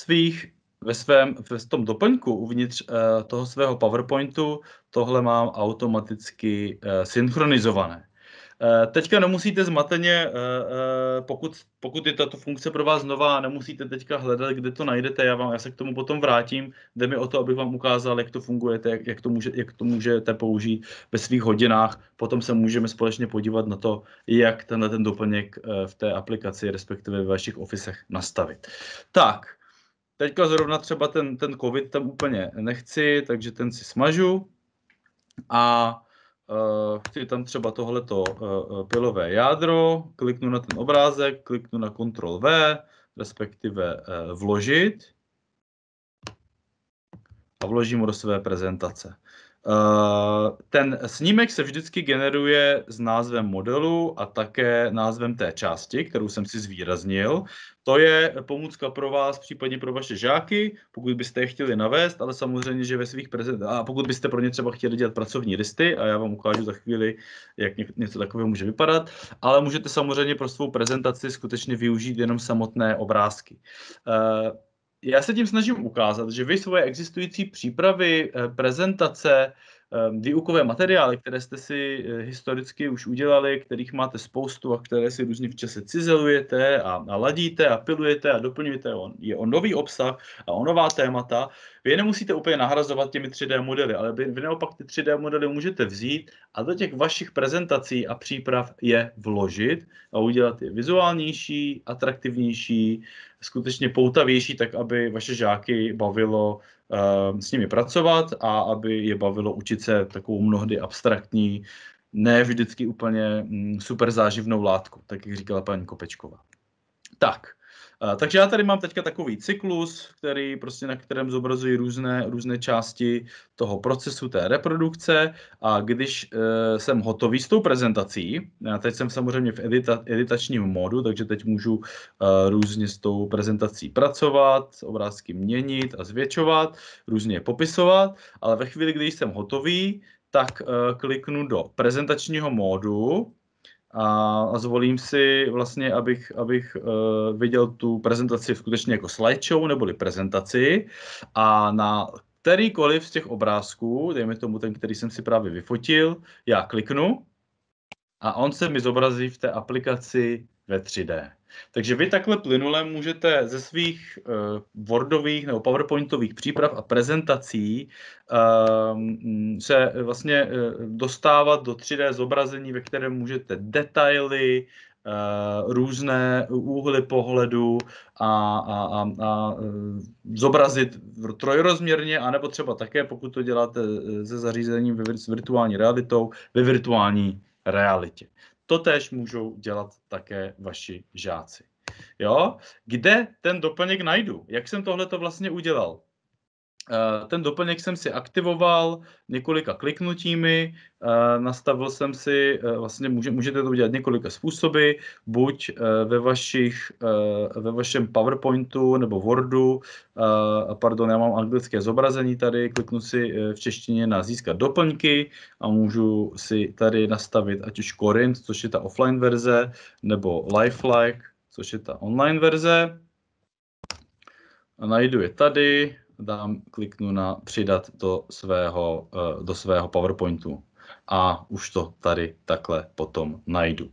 v tom doplňku uvnitř toho svého PowerPointu tohle mám automaticky synchronizované. Teďka nemusíte zmateně, pokud je tato funkce pro vás nová, nemusíte teďka hledat, kde to najdete, já se k tomu potom vrátím. Jde mi o to, abych vám ukázal, jak to funguje, jak to můžete použít ve svých hodinách. Potom se můžeme společně podívat na to, jak ten doplněk v té aplikaci, respektive ve vašich officech nastavit. Tak, teďka zrovna třeba ten COVID tam úplně nechci, takže ten si smažu a chci tam třeba tohleto pilové jádro, kliknu na ten obrázek, kliknu na Ctrl+V, respektive vložit a vložím ho do své prezentace. Ten snímek se vždycky generuje s názvem modelu a také názvem té části, kterou jsem si zvýraznil. To je pomůcka pro vás, případně pro vaše žáky, pokud byste je chtěli navést, ale samozřejmě, že ve svých prezentacích, a pokud byste pro ně třeba chtěli dělat pracovní listy, a já vám ukážu za chvíli, jak něco takového může vypadat, ale můžete samozřejmě pro svou prezentaci skutečně využít jenom samotné obrázky. Já se tím snažím ukázat, že vy svoje existující přípravy, prezentace, výukové materiály, které jste si historicky už udělali, kterých máte spoustu a které si různě v čase cizelujete a ladíte a pilujete a doplňujete o nový obsah a o nová témata. Vy je nemusíte úplně nahrazovat těmi 3D modely, ale vy naopak ty 3D modely můžete vzít a do těch vašich prezentací a příprav je vložit a udělat je vizuálnější, atraktivnější, skutečně poutavější, tak aby vaše žáky bavilo s nimi pracovat a aby je bavilo učit se takovou mnohdy abstraktní, ne vždycky úplně super záživnou látku, tak jak říkala paní Kopečková. Tak, takže já tady mám teďka takový cyklus, na kterém zobrazuji různé části toho procesu té reprodukce, a když jsem hotový s tou prezentací, teď jsem samozřejmě v editačním módu, takže teď můžu různě s tou prezentací pracovat, obrázky měnit a zvětšovat, různě je popisovat, ale ve chvíli, kdy jsem hotový, tak kliknu do prezentačního módu, a zvolím si vlastně, abych viděl tu prezentaci skutečně jako slideshow neboli prezentaci, a na kterýkoliv z těch obrázků, dejme tomu ten, který jsem si právě vyfotil, já kliknu a on se mi zobrazí v té aplikaci ve 3D. Takže vy takhle plynule můžete ze svých Wordových nebo PowerPointových příprav a prezentací se vlastně dostávat do 3D zobrazení, ve kterém můžete detaily, různé úhly pohledu a zobrazit trojrozměrně, anebo třeba také, pokud to děláte se zařízením s virtuální realitou, ve virtuální realitě. To též můžou dělat také vaši žáci. Jo? Kde ten doplněk najdu? Jak jsem tohleto vlastně udělal? Ten doplněk jsem si aktivoval několika kliknutími, nastavil jsem si, vlastně můžete to udělat několika způsoby, buď ve vašem PowerPointu nebo Wordu, pardon, já mám anglické zobrazení tady, kliknu si v češtině na získat doplňky a můžu si tady nastavit ať už Corinth, což je ta offline verze, nebo Lifelike, což je ta online verze. A najdu je tady. Kliknu na přidat do svého PowerPointu a už to tady takhle potom najdu.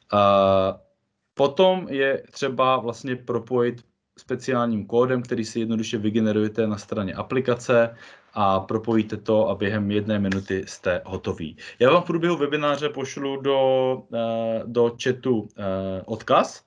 Potom je třeba vlastně propojit speciálním kódem, který si jednoduše vygenerujete na straně aplikace a propojíte to a během 1 minuty jste hotoví. Já vám v průběhu webináře pošlu do chatu odkaz,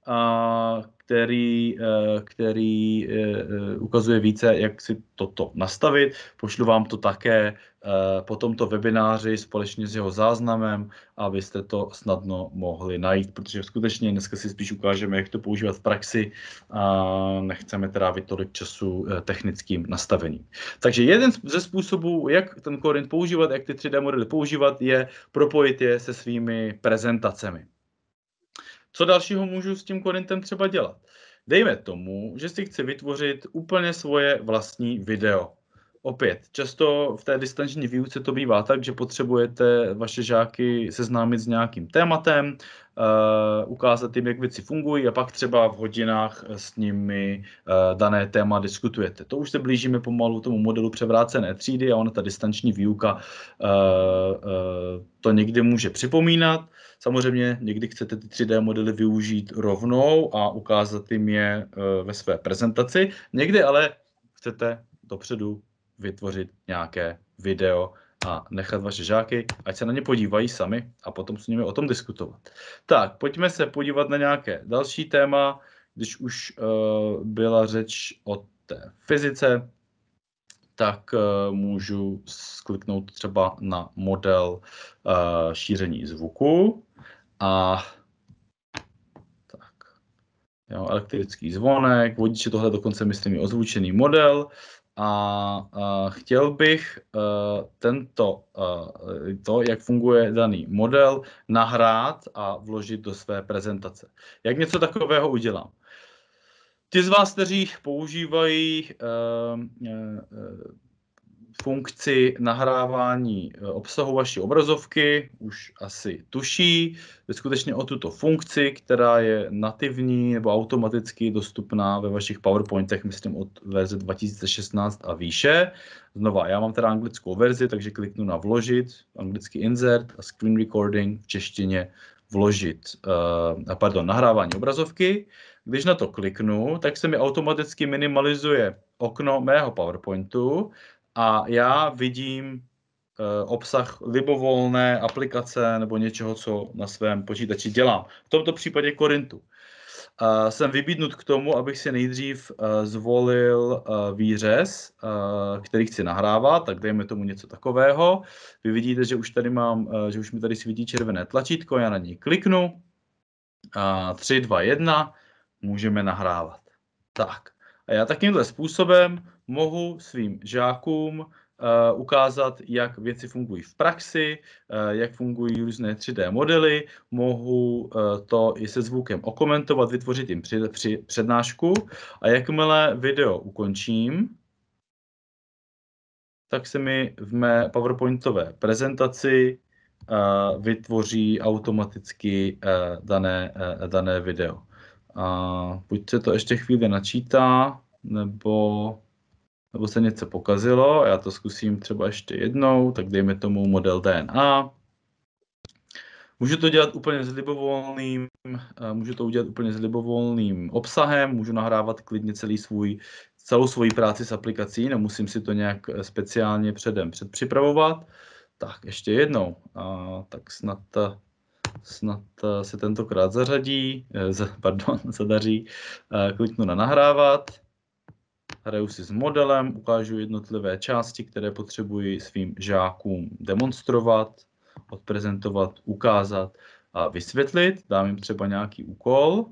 který ukazuje více, jak si toto nastavit. Pošlu vám to také po tomto webináři společně s jeho záznamem, abyste to snadno mohli najít, protože skutečně dneska si spíš ukážeme, jak to používat v praxi a nechceme trávit tolik času technickým nastavením. Takže jeden ze způsobů, jak ten Corinth používat, jak ty 3D modely používat, je propojit je se svými prezentacemi. Co dalšího můžu s tím Corintem třeba dělat? Dejme tomu, že si chci vytvořit úplně svoje vlastní video. Opět, často v té distanční výuce to bývá tak, že potřebujete vaše žáky seznámit s nějakým tématem, ukázat jim, jak věci fungují a pak třeba v hodinách s nimi dané téma diskutujete. To už se blížíme pomalu tomu modelu převrácené třídy a ona ta distanční výuka to někdy může připomínat. Samozřejmě někdy chcete ty 3D modely využít rovnou a ukázat jim je ve své prezentaci. Někdy ale chcete dopředu vytvořit nějaké video a nechat vaše žáky, ať se na ně podívají sami a potom s nimi o tom diskutovat. Tak, pojďme se podívat na nějaké další téma, když už byla řeč o té fyzice, tak můžu kliknout třeba na model šíření zvuku a tak, jo, elektrický zvonek, vodiče, tohle dokonce myslím je ozvučený model. A chtěl bych to, jak funguje daný model, nahrát a vložit do své prezentace. Jak něco takového udělám? Ti z vás, kteří používají funkci nahrávání obsahu vaší obrazovky, už asi tuší skutečně o tuto funkci, která je nativní nebo automaticky dostupná ve vašich PowerPointech, myslím od verze 2016 a výše. Znova, já mám teda anglickou verzi, takže kliknu na vložit, anglický insert a screen recording v češtině vložit, nahrávání obrazovky. Když na to kliknu, tak se mi automaticky minimalizuje okno mého PowerPointu a já vidím obsah libovolné aplikace nebo něčeho, co na svém počítači dělám. V tomto případě Corinthu. Jsem vybídnut k tomu, abych si nejdřív zvolil výřez, který chci nahrávat, tak dejme tomu něco takového. Vy vidíte, že už mi tady svítí červené tlačítko, já na něj kliknu. 3, 2, 1, můžeme nahrávat. Tak. A já takýmhle způsobem mohu svým žákům ukázat, jak věci fungují v praxi, jak fungují různé 3D modely, mohu to i se zvukem okomentovat, vytvořit jim přednášku a jakmile video ukončím, tak se mi v mé PowerPointové prezentaci vytvoří automaticky dané video. Buď se to ještě chvíli načítá, nebo se něco pokazilo. Já to zkusím třeba ještě jednou, tak dejme tomu model DNA. Můžu to dělat úplně s libovolným, můžu to udělat úplně s libovolným obsahem, můžu nahrávat klidně celou svoji práci s aplikací, nemusím si to nějak speciálně předem předpřipravovat. Tak ještě jednou, tak snad se tentokrát zadaří. Kliknu na nahrávat, hraju si s modelem, ukážu jednotlivé části, které potřebuji svým žákům demonstrovat, odprezentovat, ukázat a vysvětlit. Dám jim třeba nějaký úkol.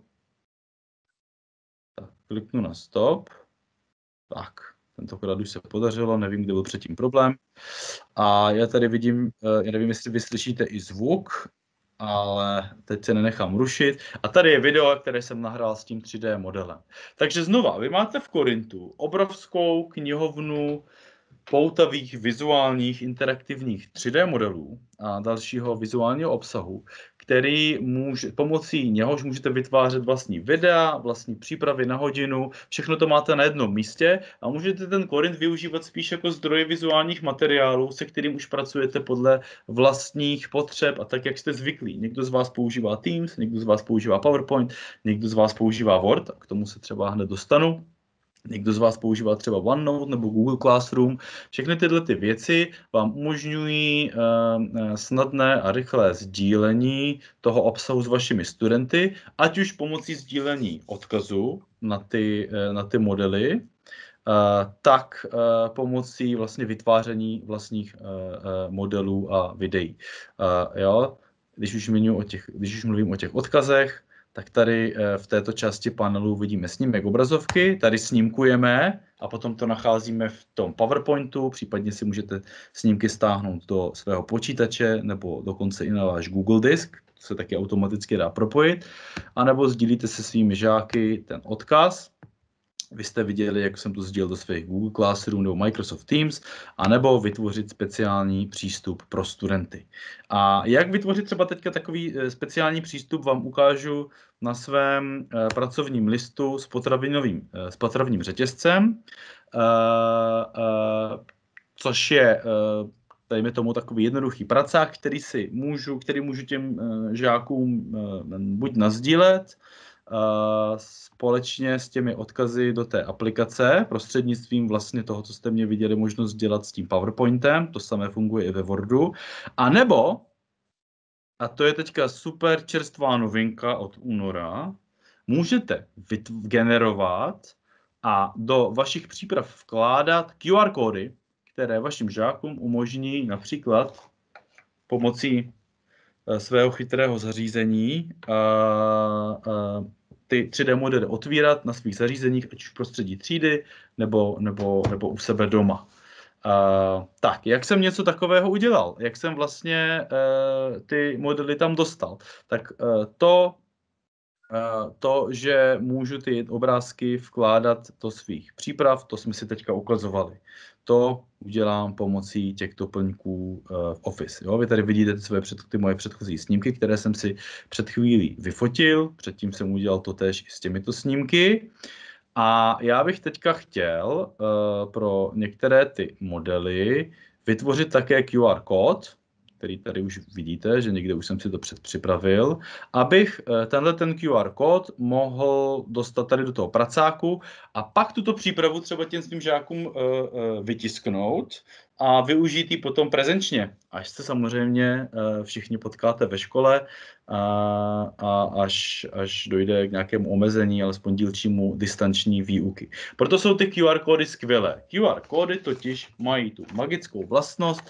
Tak, kliknu na stop. Tak, tentokrát už se podařilo, nevím, kde byl předtím problém. A já tady vidím, já nevím, jestli vy slyšíte i zvuk, ale teď se nenechám rušit. A tady je video, které jsem nahrál s tím 3D modelem. Takže znova, vy máte v Corintu obrovskou knihovnu poutavých vizuálních interaktivních 3D modelů a dalšího vizuálního obsahu, který pomocí něhož můžete vytvářet vlastní videa, vlastní přípravy na hodinu, všechno to máte na jednom místě a můžete ten Corint využívat spíš jako zdroje vizuálních materiálů, se kterým už pracujete podle vlastních potřeb a tak, jak jste zvyklí. Někdo z vás používá Teams, někdo z vás používá PowerPoint, někdo z vás používá Word, a k tomu se třeba hned dostanu. Někdo z vás používá třeba OneNote nebo Google Classroom. Všechny tyhle ty věci vám umožňují snadné a rychlé sdílení toho obsahu s vašimi studenty, ať už pomocí sdílení odkazu na ty modely, tak pomocí vlastně vytváření vlastních modelů a videí. Jo? Když už mluvím o těch odkazech, tak tady v této části panelu vidíme snímek obrazovky, tady snímkujeme a potom to nacházíme v tom PowerPointu, případně si můžete snímky stáhnout do svého počítače nebo dokonce i na váš Google disk, to se taky automaticky dá propojit, anebo sdílíte se svými žáky ten odkaz. Vy jste viděli, jak jsem to sdílel do svých Google Classroom nebo Microsoft Teams, anebo vytvořit speciální přístup pro studenty. A jak vytvořit třeba teďka takový speciální přístup, vám ukážu na svém pracovním listu s potravním řetězcem, což je, dejme tomu, takový jednoduchý pracák, který můžu těm žákům buď nasdílet, společně s těmi odkazy do té aplikace prostřednictvím vlastně toho, co jste mě viděli možnost dělat s tím PowerPointem, to samé funguje i ve Wordu, a nebo, a to je teďka super čerstvá novinka od února, můžete generovat a do vašich příprav vkládat QR kódy, které vašim žákům umožní například pomocí svého chytrého zařízení ty 3D modely otvírat na svých zařízeních, ať už v prostředí třídy, nebo u sebe doma. Tak, jak jsem něco takového udělal? Jak jsem vlastně ty modely tam dostal? Tak to, že můžu ty obrázky vkládat do svých příprav, to jsme si teďka ukazovali. To udělám pomocí těch doplňků v Office. Jo? Vy tady vidíte ty moje předchozí snímky, které jsem si před chvílí vyfotil. Předtím jsem udělal to též i s těmito snímky. A já bych teďka chtěl pro některé ty modely vytvořit také QR kód, který tady už vidíte, že někde už jsem si to předpřipravil, abych ten QR kód mohl dostat tady do toho pracáku a pak tuto přípravu třeba těm svým žákům vytisknout a využít ji potom prezenčně, až se samozřejmě všichni potkáte ve škole a až dojde k nějakému omezení, alespoň dílčímu distanční výuky. Proto jsou ty QR kódy skvělé. QR kódy totiž mají tu magickou vlastnost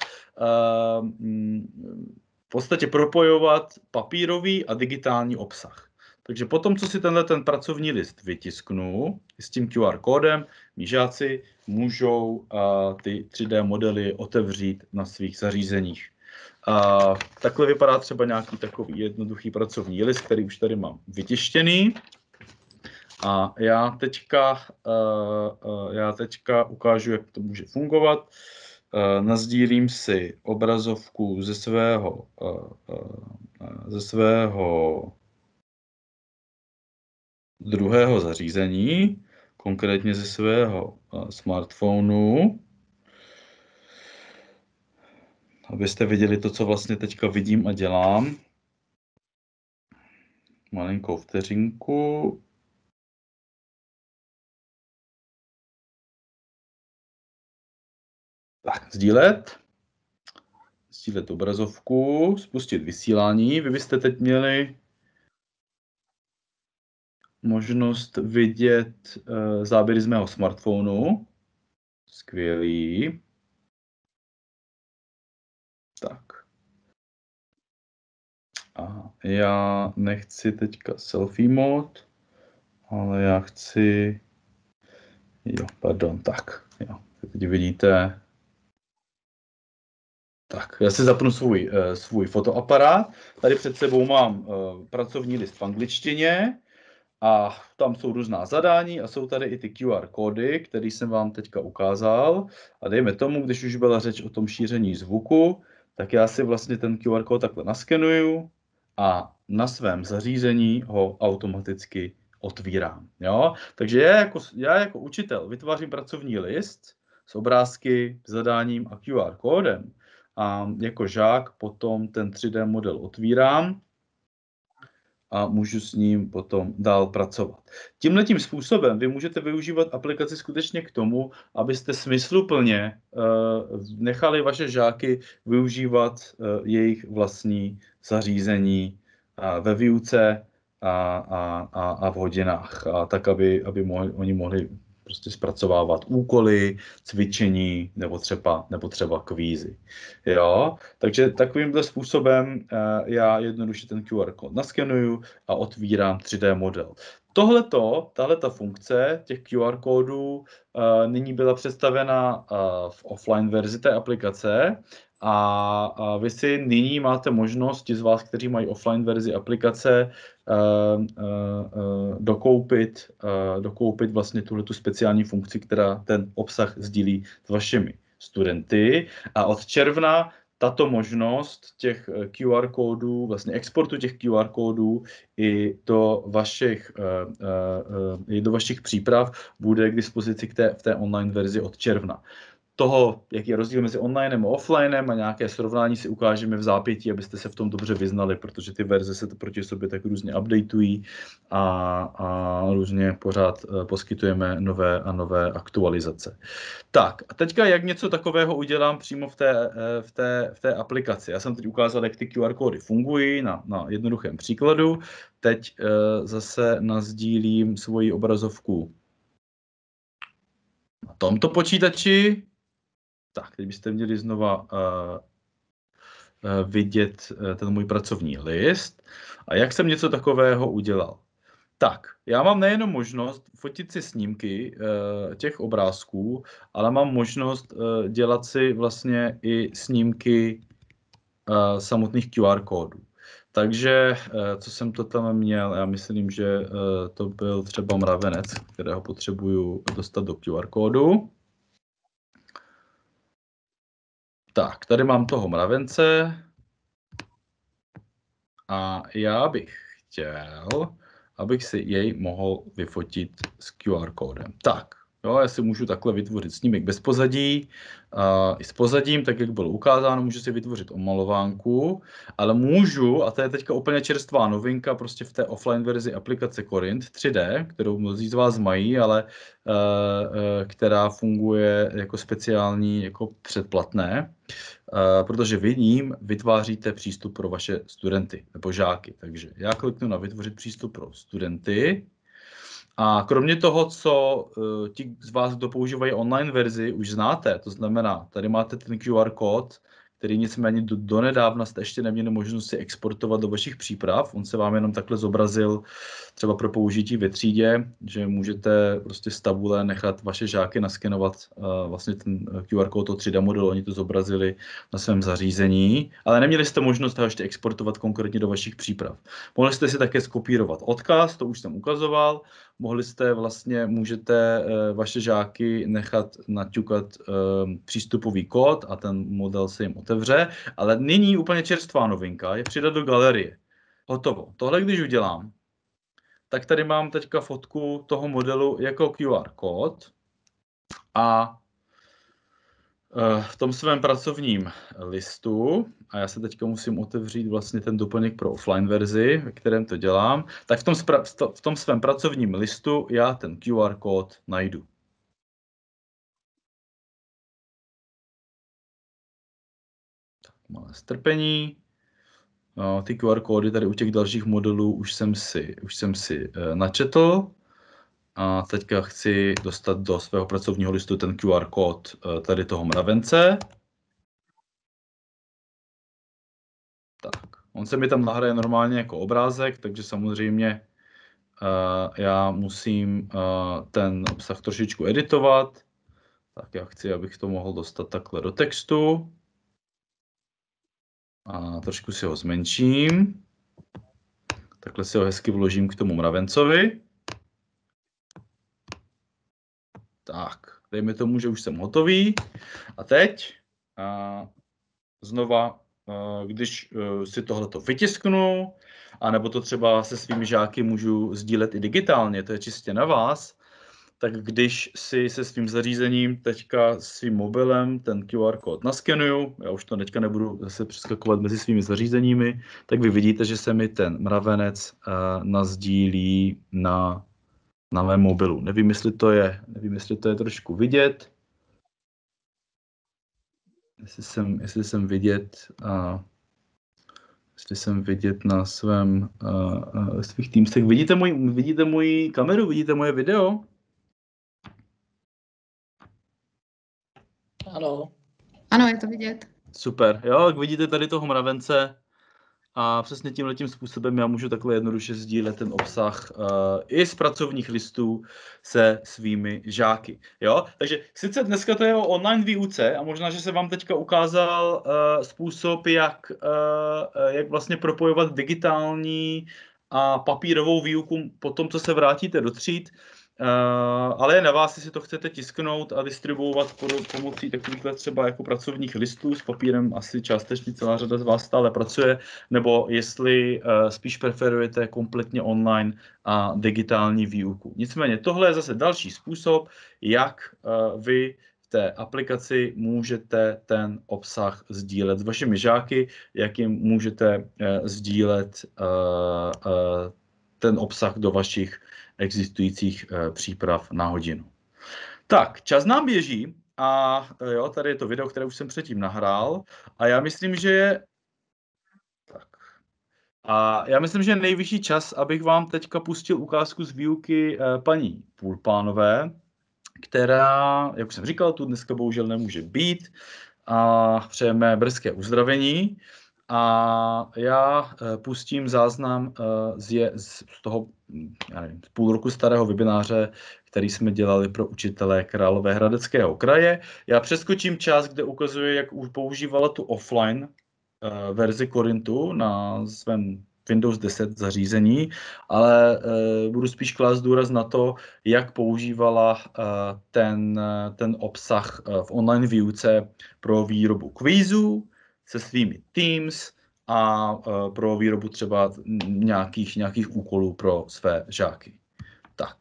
v podstatě propojovat papírový a digitální obsah. Takže potom, co si ten pracovní list vytisknu s tím QR kódem, mí žáci můžou ty 3D modely otevřít na svých zařízeních. Takhle vypadá třeba nějaký takový jednoduchý pracovní list, který už tady mám vytištěný. A já teďka ukážu, jak to může fungovat. Nasdílím si obrazovku ze svého druhého zařízení, konkrétně ze svého smartphonu, abyste viděli to, co vlastně teďka vidím a dělám. Malinkou vteřinku. Tak, sdílet obrazovku, spustit vysílání. Vy byste teď měli možnost vidět záběry z mého smartphonu. Skvělý. Tak. A já nechci teďka selfie mod, ale já chci... Jo, pardon, tak. Jo, teď vidíte... Tak, já si zapnu svůj fotoaparát. Tady před sebou mám pracovní list v angličtině a tam jsou různá zadání a jsou tady i ty QR kódy, které jsem vám teďka ukázal. A dejme tomu, když už byla řeč o tom šíření zvuku, tak já si vlastně ten QR kód takhle naskenuju a na svém zařízení ho automaticky otvírám. Jo? Takže já jako učitel vytvářím pracovní list s obrázky, zadáním a QR kódem. A jako žák potom ten 3D model otvírám a můžu s ním potom dál pracovat. Tímhletím způsobem vy můžete využívat aplikaci skutečně k tomu, abyste smysluplně nechali vaše žáky využívat jejich vlastní zařízení ve výuce a v hodinách, a tak, aby oni mohli prostě zpracovávat úkoly, cvičení nebo třeba kvízy. Jo? Takže takovýmhle způsobem já jednoduše ten QR kód naskenuju a otvírám 3D model. Tahleta funkce těch QR kódů nyní byla představena v offline verzi té aplikace a vy si nyní máte možnost, ti z vás, kteří mají offline verzi aplikace, dokoupit vlastně tuhletu speciální funkci, která ten obsah sdílí s vašimi studenty. A od června tato možnost těch QR kódů, vlastně exportu těch QR kódů i do vašich příprav bude k dispozici v té online verzi od června. Toho, jaký je rozdíl mezi onlinem a offlinem a nějaké srovnání si ukážeme v zápětí, abyste se v tom dobře vyznali, protože ty verze se proti sobě tak různě updateují a různě pořád poskytujeme nové a nové aktualizace. Tak, a teďka jak něco takového udělám přímo v té aplikaci. Já jsem teď ukázal, jak ty QR kódy fungují na jednoduchém příkladu. Teď zase nasdílím svoji obrazovku na tomto počítači. Tak, teď byste měli znova vidět ten můj pracovní list. A jak jsem něco takového udělal? Tak, já mám nejenom možnost fotit si snímky těch obrázků, ale mám možnost dělat si vlastně i snímky samotných QR kódů. Takže, co jsem to tam měl, já myslím, že to byl třeba mravenec, kterého potřebuju dostat do QR kódu. Tak, tady mám toho mravence a já bych chtěl, abych si jej mohl vyfotit s QR kódem. Tak, jo, já si můžu takhle vytvořit snímek bez pozadí, i s pozadím, tak jak bylo ukázáno, můžu si vytvořit omalovánku, ale můžu, a to je teďka úplně čerstvá novinka, prostě v té offline verzi aplikace Corinth 3D, kterou mnozí z vás mají, ale která funguje jako speciální, jako předplatné, protože vy ním vytváříte přístup pro vaše studenty nebo žáky. Takže já kliknu na vytvořit přístup pro studenty. A kromě toho, co ti z vás, kdo používají online verzi, už znáte, to znamená, tady máte ten QR kód, který nicméně donedávna jste ještě neměli možnost si exportovat do vašich příprav. On se vám jenom takhle zobrazil třeba pro použití ve třídě, že můžete prostě z tabule nechat vaše žáky naskenovat vlastně ten QR kód toho 3D modelu, oni to zobrazili na svém zařízení, ale neměli jste možnost ho ještě exportovat konkrétně do vašich příprav. Mohli jste si také skopírovat odkaz, to už jsem ukazoval, můžete vaše žáky nechat naťukat přístupový kód a ten model se jim otevře, ale nyní úplně čerstvá novinka je přidat do galerie. Hotovo. Tohle když udělám, tak tady mám teďka fotku toho modelu jako QR kód a v tom svém pracovním listu, a já se teďka musím otevřít vlastně ten doplněk pro offline verzi, ve kterém to dělám, tak v tom svém pracovním listu já ten QR kód najdu. Tak, malé strpení. No, ty QR kódy tady u těch dalších modelů už jsem si načetl. A teďka chci dostat do svého pracovního listu ten QR kód tady toho mravence. Tak, on se mi tam nahraje normálně jako obrázek, takže samozřejmě já musím ten obsah trošičku editovat. Tak já chci, abych to mohl dostat takhle do textu. A trošku si ho zmenším. Takhle si ho hezky vložím k tomu mravencovi. Tak, dejme tomu, že už jsem hotový. A teď znova, když si tohleto vytisknu, anebo to třeba se svými žáky můžu sdílet i digitálně, to je čistě na vás, tak když si se svým zařízením teďka svým mobilem ten QR kód naskenuju, já už to teďka nebudu zase přeskakovat mezi svými zařízeními, tak vy vidíte, že se mi ten mravenec nasdílí na mém mobilu. Nevím, jestli to je trošku vidět. Jestli jsem vidět na svých Teamsech. Vidíte moji kameru? Vidíte moje video? Ano. Ano, je to vidět. Super, jo, jak vidíte tady toho mravence a přesně tímhletím způsobem já můžu takhle jednoduše sdílet ten obsah i z pracovních listů se svými žáky, jo. Takže sice dneska to je o online výuce a možná, že se vám teďka ukázal způsob, jak vlastně propojovat digitální a papírovou výuku po tom, co se vrátíte do tříd. Ale je na vás, jestli to chcete tisknout a distribuovat pomocí takových třeba jako pracovních listů s papírem, asi částečně celá řada z vás stále pracuje, nebo jestli spíš preferujete kompletně online a digitální výuku. Nicméně tohle je zase další způsob, jak vy v té aplikaci můžete ten obsah sdílet s vašimi žáky, jak jim můžete sdílet ten obsah do vašich existujících příprav na hodinu. Tak, čas nám běží a jo, tady je to video, které už jsem předtím nahrál a já myslím, že je nejvyšší čas, abych vám teďka pustil ukázku z výuky paní Půlpánové, která, jak jsem říkal, tu dneska bohužel nemůže být a přejeme brzké uzdravení. A já pustím záznam z toho půl roku starého webináře, který jsme dělali pro učitele Královéhradeckého kraje. Já přeskočím čas, kde ukazuje, jak už používala tu offline verzi Corintu na svém Windows 10 zařízení, ale budu spíš klást důraz na to, jak používala ten obsah v online výuce pro výrobu kvízů se svými Teams a pro výrobu třeba nějakých úkolů pro své žáky. Tak.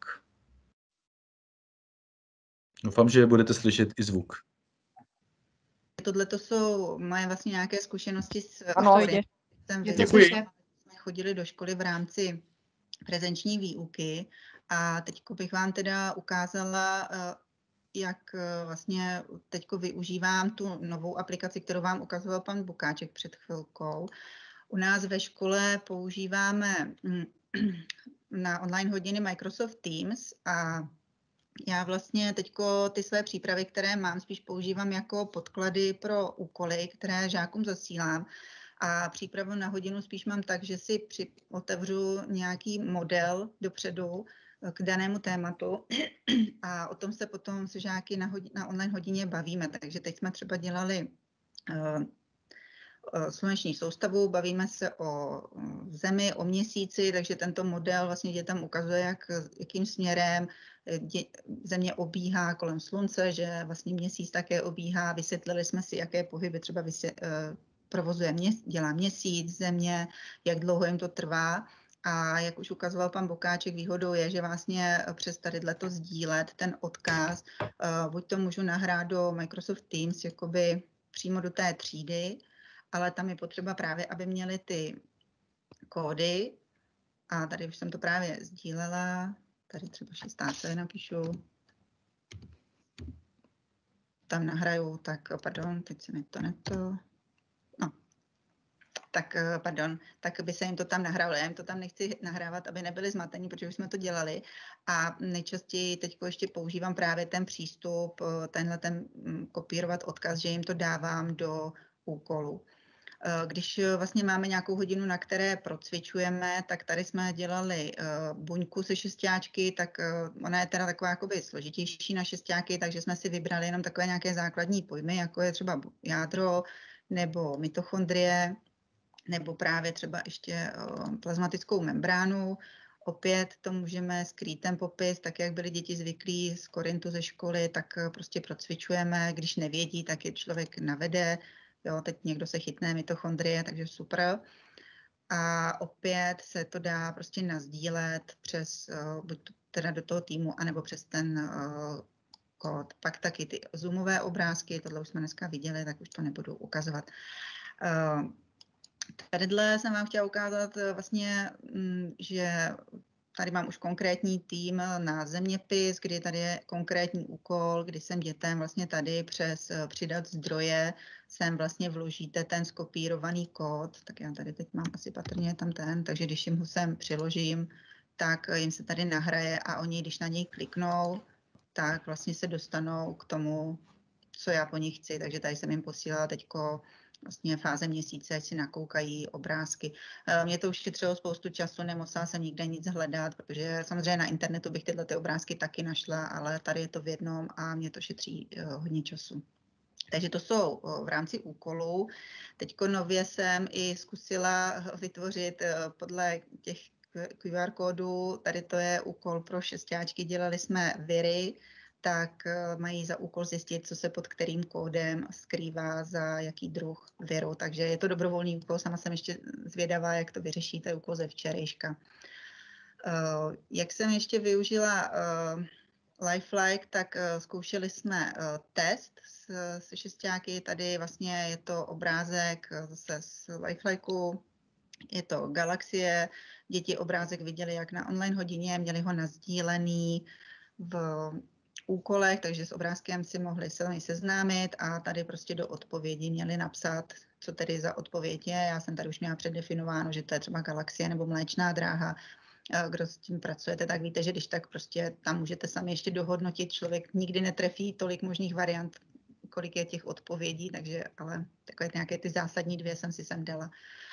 Doufám, že budete slyšet i zvuk. Tohle to jsou moje vlastně nějaké zkušenosti s Děkuji. Jsme chodili do školy v rámci prezenční výuky a teď bych vám teda ukázala, jak vlastně teď využívám tu novou aplikaci, kterou vám ukazoval pan Bukáček před chvilkou. U nás ve škole používáme na online hodiny Microsoft Teams a já vlastně teďko ty své přípravy, které mám, spíš používám jako podklady pro úkoly, které žákům zasílám. A přípravu na hodinu spíš mám tak, že si otevřu nějaký model dopředu k danému tématu a o tom se potom se žáky na online hodině bavíme. Takže teď jsme třeba dělali sluneční soustavu, bavíme se o Zemi, o Měsíci, takže tento model vlastně dětem ukazuje, jakým směrem Země obíhá kolem Slunce, že vlastně Měsíc také obíhá. Vysvětlili jsme si, jaké pohyby třeba dělá Měsíc, Země, jak dlouho jim to trvá. A jak už ukazoval pan Bokáček, výhodou je, že vlastně přes tadyhleto sdílet ten odkaz, buď to můžu nahrát do Microsoft Teams jakoby přímo do té třídy, ale tam je potřeba právě, aby měli ty kódy. A tady už jsem to právě sdílela. Tady třeba 6C napíšu. Tam nahraju, tak pardon, teď se mi to neto. No, tak pardon, tak by se jim to tam nahrávalo. Já jim to tam nechci nahrávat, aby nebyli zmatení, protože už jsme to dělali. A nejčastěji teď ještě používám právě ten přístup, tenhle ten kopírovat odkaz, že jim to dávám do úkolu. Když vlastně máme nějakou hodinu, na které procvičujeme, tak tady jsme dělali buňku se šestáčky, tak ona je teda taková jakoby složitější na šestáky, takže jsme si vybrali jenom takové nějaké základní pojmy, jako je třeba jádro nebo mitochondrie, nebo právě třeba ještě plazmatickou membránu. Opět to můžeme skrýt ten popis, tak jak byli děti zvyklí z Korintu ze školy, tak prostě procvičujeme, když nevědí, tak je člověk navede. Jo, teď někdo se chytne mitochondrie, takže super. A opět se to dá prostě nasdílet přes, buď teda do toho týmu, anebo přes ten kód. Pak taky ty zoomové obrázky, tohle už jsme dneska viděli, tak už to nebudu ukazovat. Tadyhle jsem vám chtěla ukázat vlastně, že tady mám už konkrétní tým na zeměpis, kdy tady je konkrétní úkol, kdy jsem dětem vlastně tady přes přidat zdroje, sem vlastně vložíte ten skopírovaný kód, tak já tady teď mám asi patrně tam ten, takže když jim ho sem přiložím, tak jim se tady nahraje a oni, když na něj kliknou, tak vlastně se dostanou k tomu, co já po nich chci, takže tady jsem jim posílala teďko vlastně fáze měsíce, ať si nakoukají obrázky. Mě to ušetřilo spoustu času, nemusela jsem nikde nic hledat, protože samozřejmě na internetu bych tyhle ty obrázky taky našla, ale tady je to v jednom a mě to šetří hodně času. Takže to jsou v rámci úkolů. Teďko nově jsem i zkusila vytvořit podle těch QR kódů, tady to je úkol pro šestáčky, dělali jsme viry, tak mají za úkol zjistit, co se pod kterým kódem skrývá za jaký druh viru. Takže je to dobrovolný úkol, sama jsem ještě zvědavá, jak to vyřešíte, úkol ze včerejška. Jak jsem ještě využila Lifelike, tak zkoušeli jsme test se šestáky. Tady vlastně je to obrázek zase z Lifelikeu, je to galaxie. Děti obrázek viděli jak na online hodině, měli ho nasdílený v úkolech, takže s obrázkem si mohli silně seznámit a tady prostě do odpovědi měli napsat, co tedy za odpověď je. Já jsem tady už měla předefinováno, že to je třeba galaxie nebo mléčná dráha. Kdo s tím pracujete, tak víte, že když tak prostě tam můžete sami ještě dohodnotit. Člověk nikdy netrefí tolik možných variant, kolik je těch odpovědí, takže ale takové nějaké ty zásadní dvě jsem si sem dala.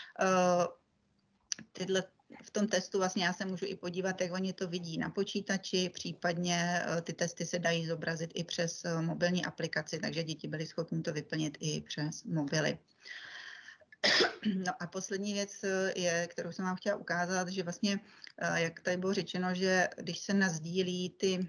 V tom testu vlastně já se můžu i podívat, jak oni to vidí na počítači, případně ty testy se dají zobrazit i přes mobilní aplikaci, takže děti byly schopny to vyplnit i přes mobily. No a poslední věc je, kterou jsem vám chtěla ukázat, že vlastně, jak tady bylo řečeno, že když se nasdílí ty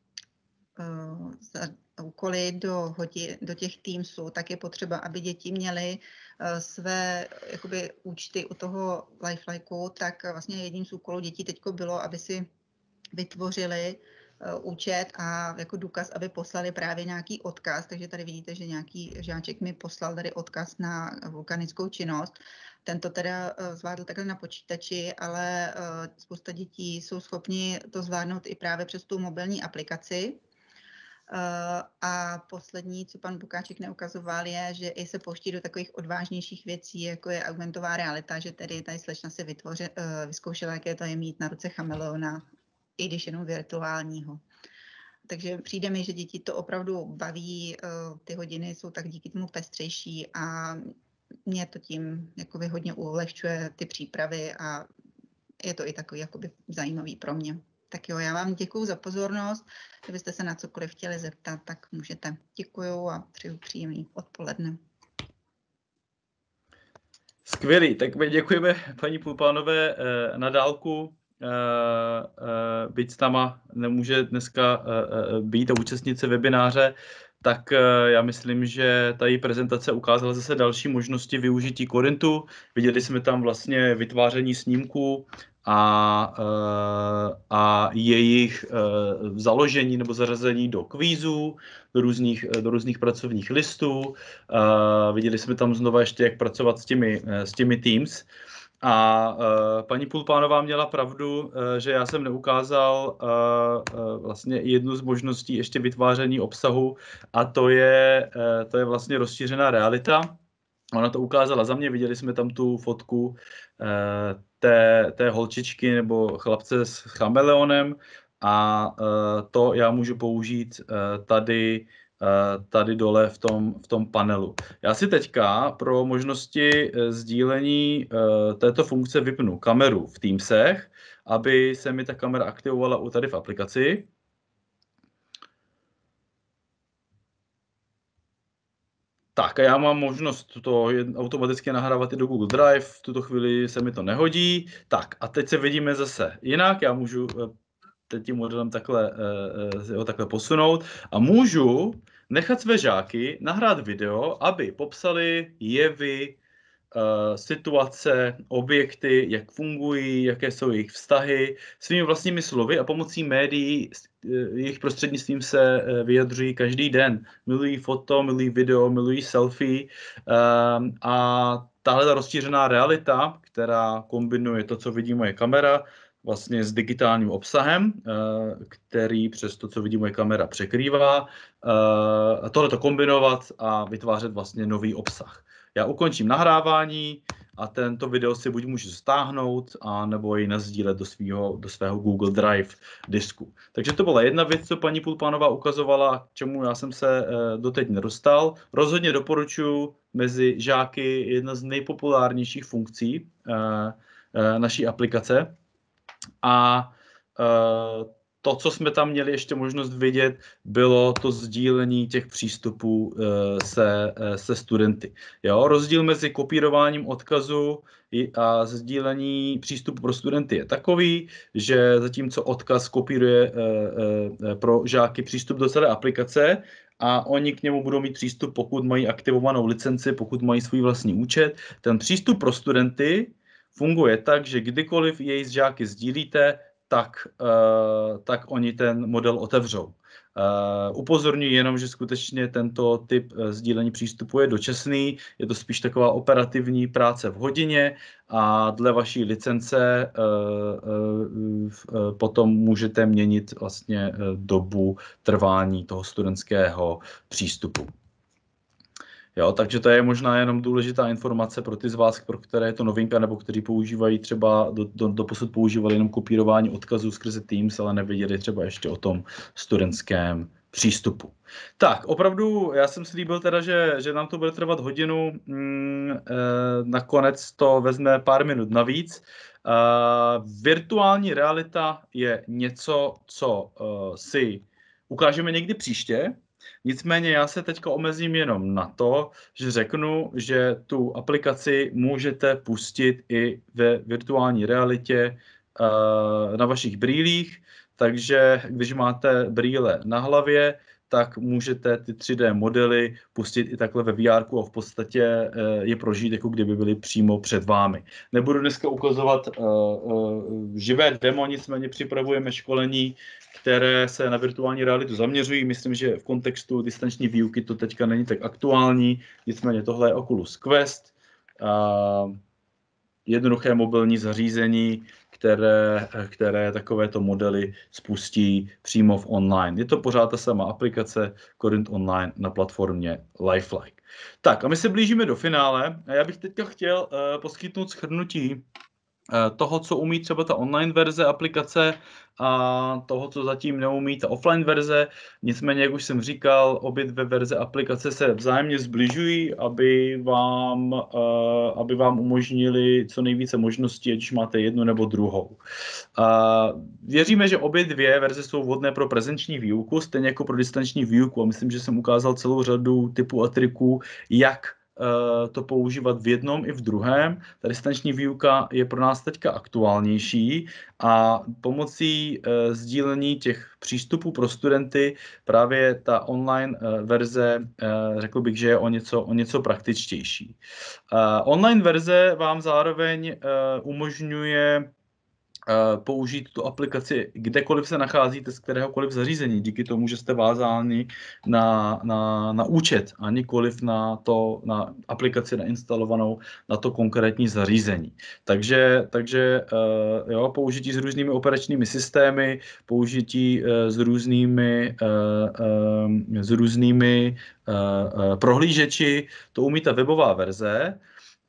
úkoly do těch Teamsů, tak je potřeba, aby děti měly své jakoby účty u toho Lifelikeu, tak vlastně jedním z úkolů dětí teďko bylo, aby si vytvořili účet a jako důkaz, aby poslali právě nějaký odkaz, takže tady vidíte, že nějaký žáček mi poslal tady odkaz na vulkanickou činnost. Tento teda zvládl takhle na počítači, ale spousta dětí jsou schopni to zvládnout i právě přes tu mobilní aplikaci. A poslední, co pan Bokáček neukazoval, je, že i se pouští do takových odvážnějších věcí, jako je augmentová realita, že tedy tady slečna si vyzkoušela, jaké to je mít na ruce chameleona, i když jenom virtuálního. Takže přijde mi, že děti to opravdu baví, ty hodiny jsou tak díky tomu pestřejší a mě to tím jakoby hodně ulehčuje ty přípravy a je to i takový jakoby zajímavý pro mě. Tak jo, já vám děkuju za pozornost. Kdybyste se na cokoliv chtěli zeptat, tak můžete. Děkuju a přeju příjemný odpoledne. Skvělý, tak my děkujeme paní Pulpánové na dálku. Byť s náma nemůže dneska být a účastnit se webináře, tak já myslím, že ta její prezentace ukázala zase další možnosti využití Corintu. Viděli jsme tam vlastně vytváření snímků a jejich založení nebo zařazení do kvízů, do různých pracovních listů. Viděli jsme tam znova ještě, jak pracovat s těmi Teams. A paní Pulpánová měla pravdu, že já jsem neukázal vlastně jednu z možností ještě vytváření obsahu, a to je vlastně rozšířená realita. Ona to ukázala za mě, viděli jsme tam tu fotku té holčičky nebo chlapce s chameleonem, a to já můžu použít tady dole v tom panelu. Já si teďka pro možnosti sdílení této funkce vypnu kameru v Teamsech, aby se mi ta kamera aktivovala tady v aplikaci. Tak a já mám možnost to automaticky nahrávat i do Google Drive, v tuto chvíli se mi to nehodí. Tak a teď se vidíme zase jinak, já můžu teď tím modelem takhle posunout a můžu nechat své žáky nahrát video, aby popsali jevy, situace, objekty, jak fungují, jaké jsou jejich vztahy, svými vlastními slovy a pomocí médií, jejich prostřednictvím se vyjadřují každý den. Milují foto, milují video, milují selfie, a tahle rozšířená realita, která kombinuje to, co vidí moje kamera, vlastně s digitálním obsahem, který přes to, co vidí moje kamera, překrývá. Tohleto kombinovat a vytvářet vlastně nový obsah. Já ukončím nahrávání a tento video si buď můžu stáhnout, a nebo ji nasdílet do svého Google Drive disku. Takže to byla jedna věc, co paní Pulpánová ukazovala, k čemu já jsem se doteď nedostal. Rozhodně doporučuji mezi žáky jedna z nejpopulárnějších funkcí naší aplikace. A to, co jsme tam měli ještě možnost vidět, bylo to sdílení těch přístupů se studenty. Jo? Rozdíl mezi kopírováním odkazu a sdílení přístupu pro studenty je takový, že zatímco odkaz kopíruje pro žáky přístup do celé aplikace, a oni k němu budou mít přístup, pokud mají aktivovanou licenci, pokud mají svůj vlastní účet, ten přístup pro studenty funguje tak, že kdykoliv jej s žáky sdílíte, tak oni ten model otevřou. Upozorňuji jenom, že skutečně tento typ sdílení přístupu je dočasný, je to spíš taková operativní práce v hodině a dle vaší licence potom můžete měnit vlastně dobu trvání toho studentského přístupu. Jo, takže to je možná jenom důležitá informace pro ty z vás, pro které je to novinka, nebo kteří používají třeba, doposud používali jenom kopírování odkazů skrze Teams, ale nevěděli třeba ještě o tom studentském přístupu. Tak, opravdu, já jsem si líbil teda, že nám to bude trvat hodinu, nakonec to vezme pár minut navíc. Virtuální realita je něco, co si ukážeme někdy příště. Nicméně já se teďka omezím jenom na to, že řeknu, že tu aplikaci můžete pustit i ve virtuální realitě na vašich brýlích, takže když máte brýle na hlavě, tak můžete ty 3D modely pustit i takhle ve VR a v podstatě je prožít, jako kdyby byly přímo před vámi. Nebudu dneska ukazovat živé demo, nicméně připravujeme školení, které se na virtuální realitu zaměřují. Myslím, že v kontextu distanční výuky to teďka není tak aktuální, nicméně tohle je Oculus Quest, jednoduché mobilní zařízení, které takovéto modely spustí přímo v online. Je to pořád ta sama aplikace Corint Online na platformě Lifelike. Tak a my se blížíme do finále a já bych teďka chtěl poskytnout shrnutí toho, co umí třeba ta online verze aplikace a toho, co zatím neumí ta offline verze. Nicméně, jak už jsem říkal, obě dvě verze aplikace se vzájemně zbližují, aby vám umožnili co nejvíce možností, ať už máte jednu nebo druhou. Věříme, že obě dvě verze jsou vhodné pro prezenční výuku, stejně jako pro distanční výuku, a myslím, že jsem ukázal celou řadu typů a triků, jak to používat v jednom i v druhém. Ta distanční výuka je pro nás teďka aktuálnější a pomocí sdílení těch přístupů pro studenty právě ta online verze, řekl bych, že je o něco praktičtější. Online verze vám zároveň umožňuje použít tu aplikaci kdekoliv se nacházíte, z kteréhokoliv zařízení, díky tomu, že jste vázáni na účet a nikoliv na aplikaci nainstalovanou na to konkrétní zařízení. Takže jo, použití s různými operačními systémy, použití s různými prohlížeči, to umí ta webová verze.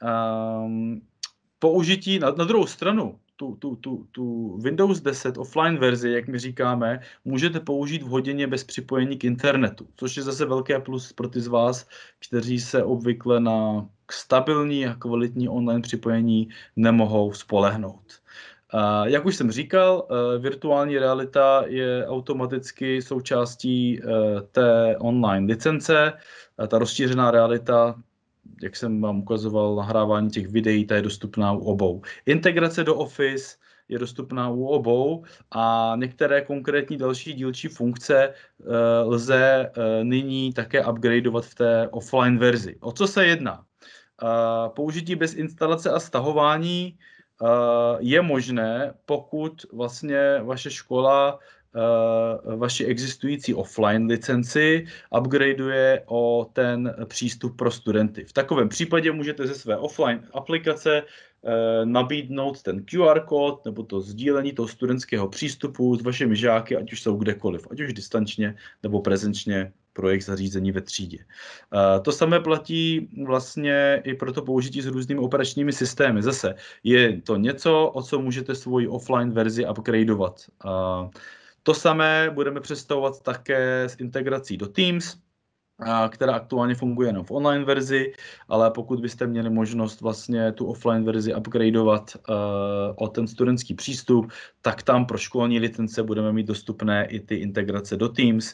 Použití na druhou stranu, tu Windows 10 offline verzi, jak my říkáme, můžete použít v hodině bez připojení k internetu, což je zase velké plus pro ty z vás, kteří se obvykle na stabilní a kvalitní online připojení nemohou spolehnout. Jak už jsem říkal, virtuální realita je automaticky součástí té online licence. Ta rozšířená realita, jak jsem vám ukazoval, nahrávání těch videí, ta je dostupná u obou. Integrace do Office je dostupná u obou a některé konkrétní další dílčí funkce lze nyní také upgradeovat v té offline verzi. O co se jedná? Použití bez instalace a stahování je možné, pokud vlastně vaše škola vaši existující offline licenci upgradeuje o ten přístup pro studenty. V takovém případě můžete ze své offline aplikace nabídnout ten QR kód nebo to sdílení toho studentského přístupu s vašimi žáky, ať už jsou kdekoliv, ať už distančně nebo prezenčně pro jejich zařízení ve třídě. To samé platí vlastně i pro to použití s různými operačními systémy. Zase je to něco, o co můžete svoji offline verzi upgradeovat. To samé budeme představovat také s integrací do Teams, která aktuálně funguje jenom v online verzi, ale pokud byste měli možnost vlastně tu offline verzi upgradeovat o ten studentský přístup, tak tam pro školní licence budeme mít dostupné i ty integrace do Teams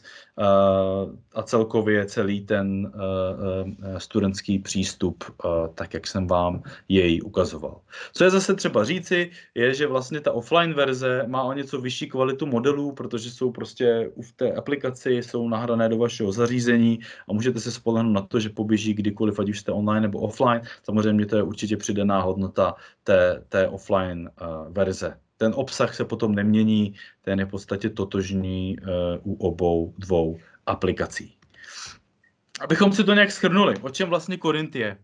a celkově celý ten studentský přístup, tak jak jsem vám jej ukazoval. Co je zase třeba říci, je, že vlastně ta offline verze má o něco vyšší kvalitu modelů, protože jsou prostě v té aplikaci, jsou nahrané do vašeho zařízení a můžete se spolehnout na to, že poběží kdykoliv, ať už jste online nebo offline. Samozřejmě to je určitě přidaná hodnota té offline verze. Ten obsah se potom nemění, ten je v podstatě totožný u obou dvou aplikací. Abychom si to nějak shrnuli, o čem vlastně Corint je.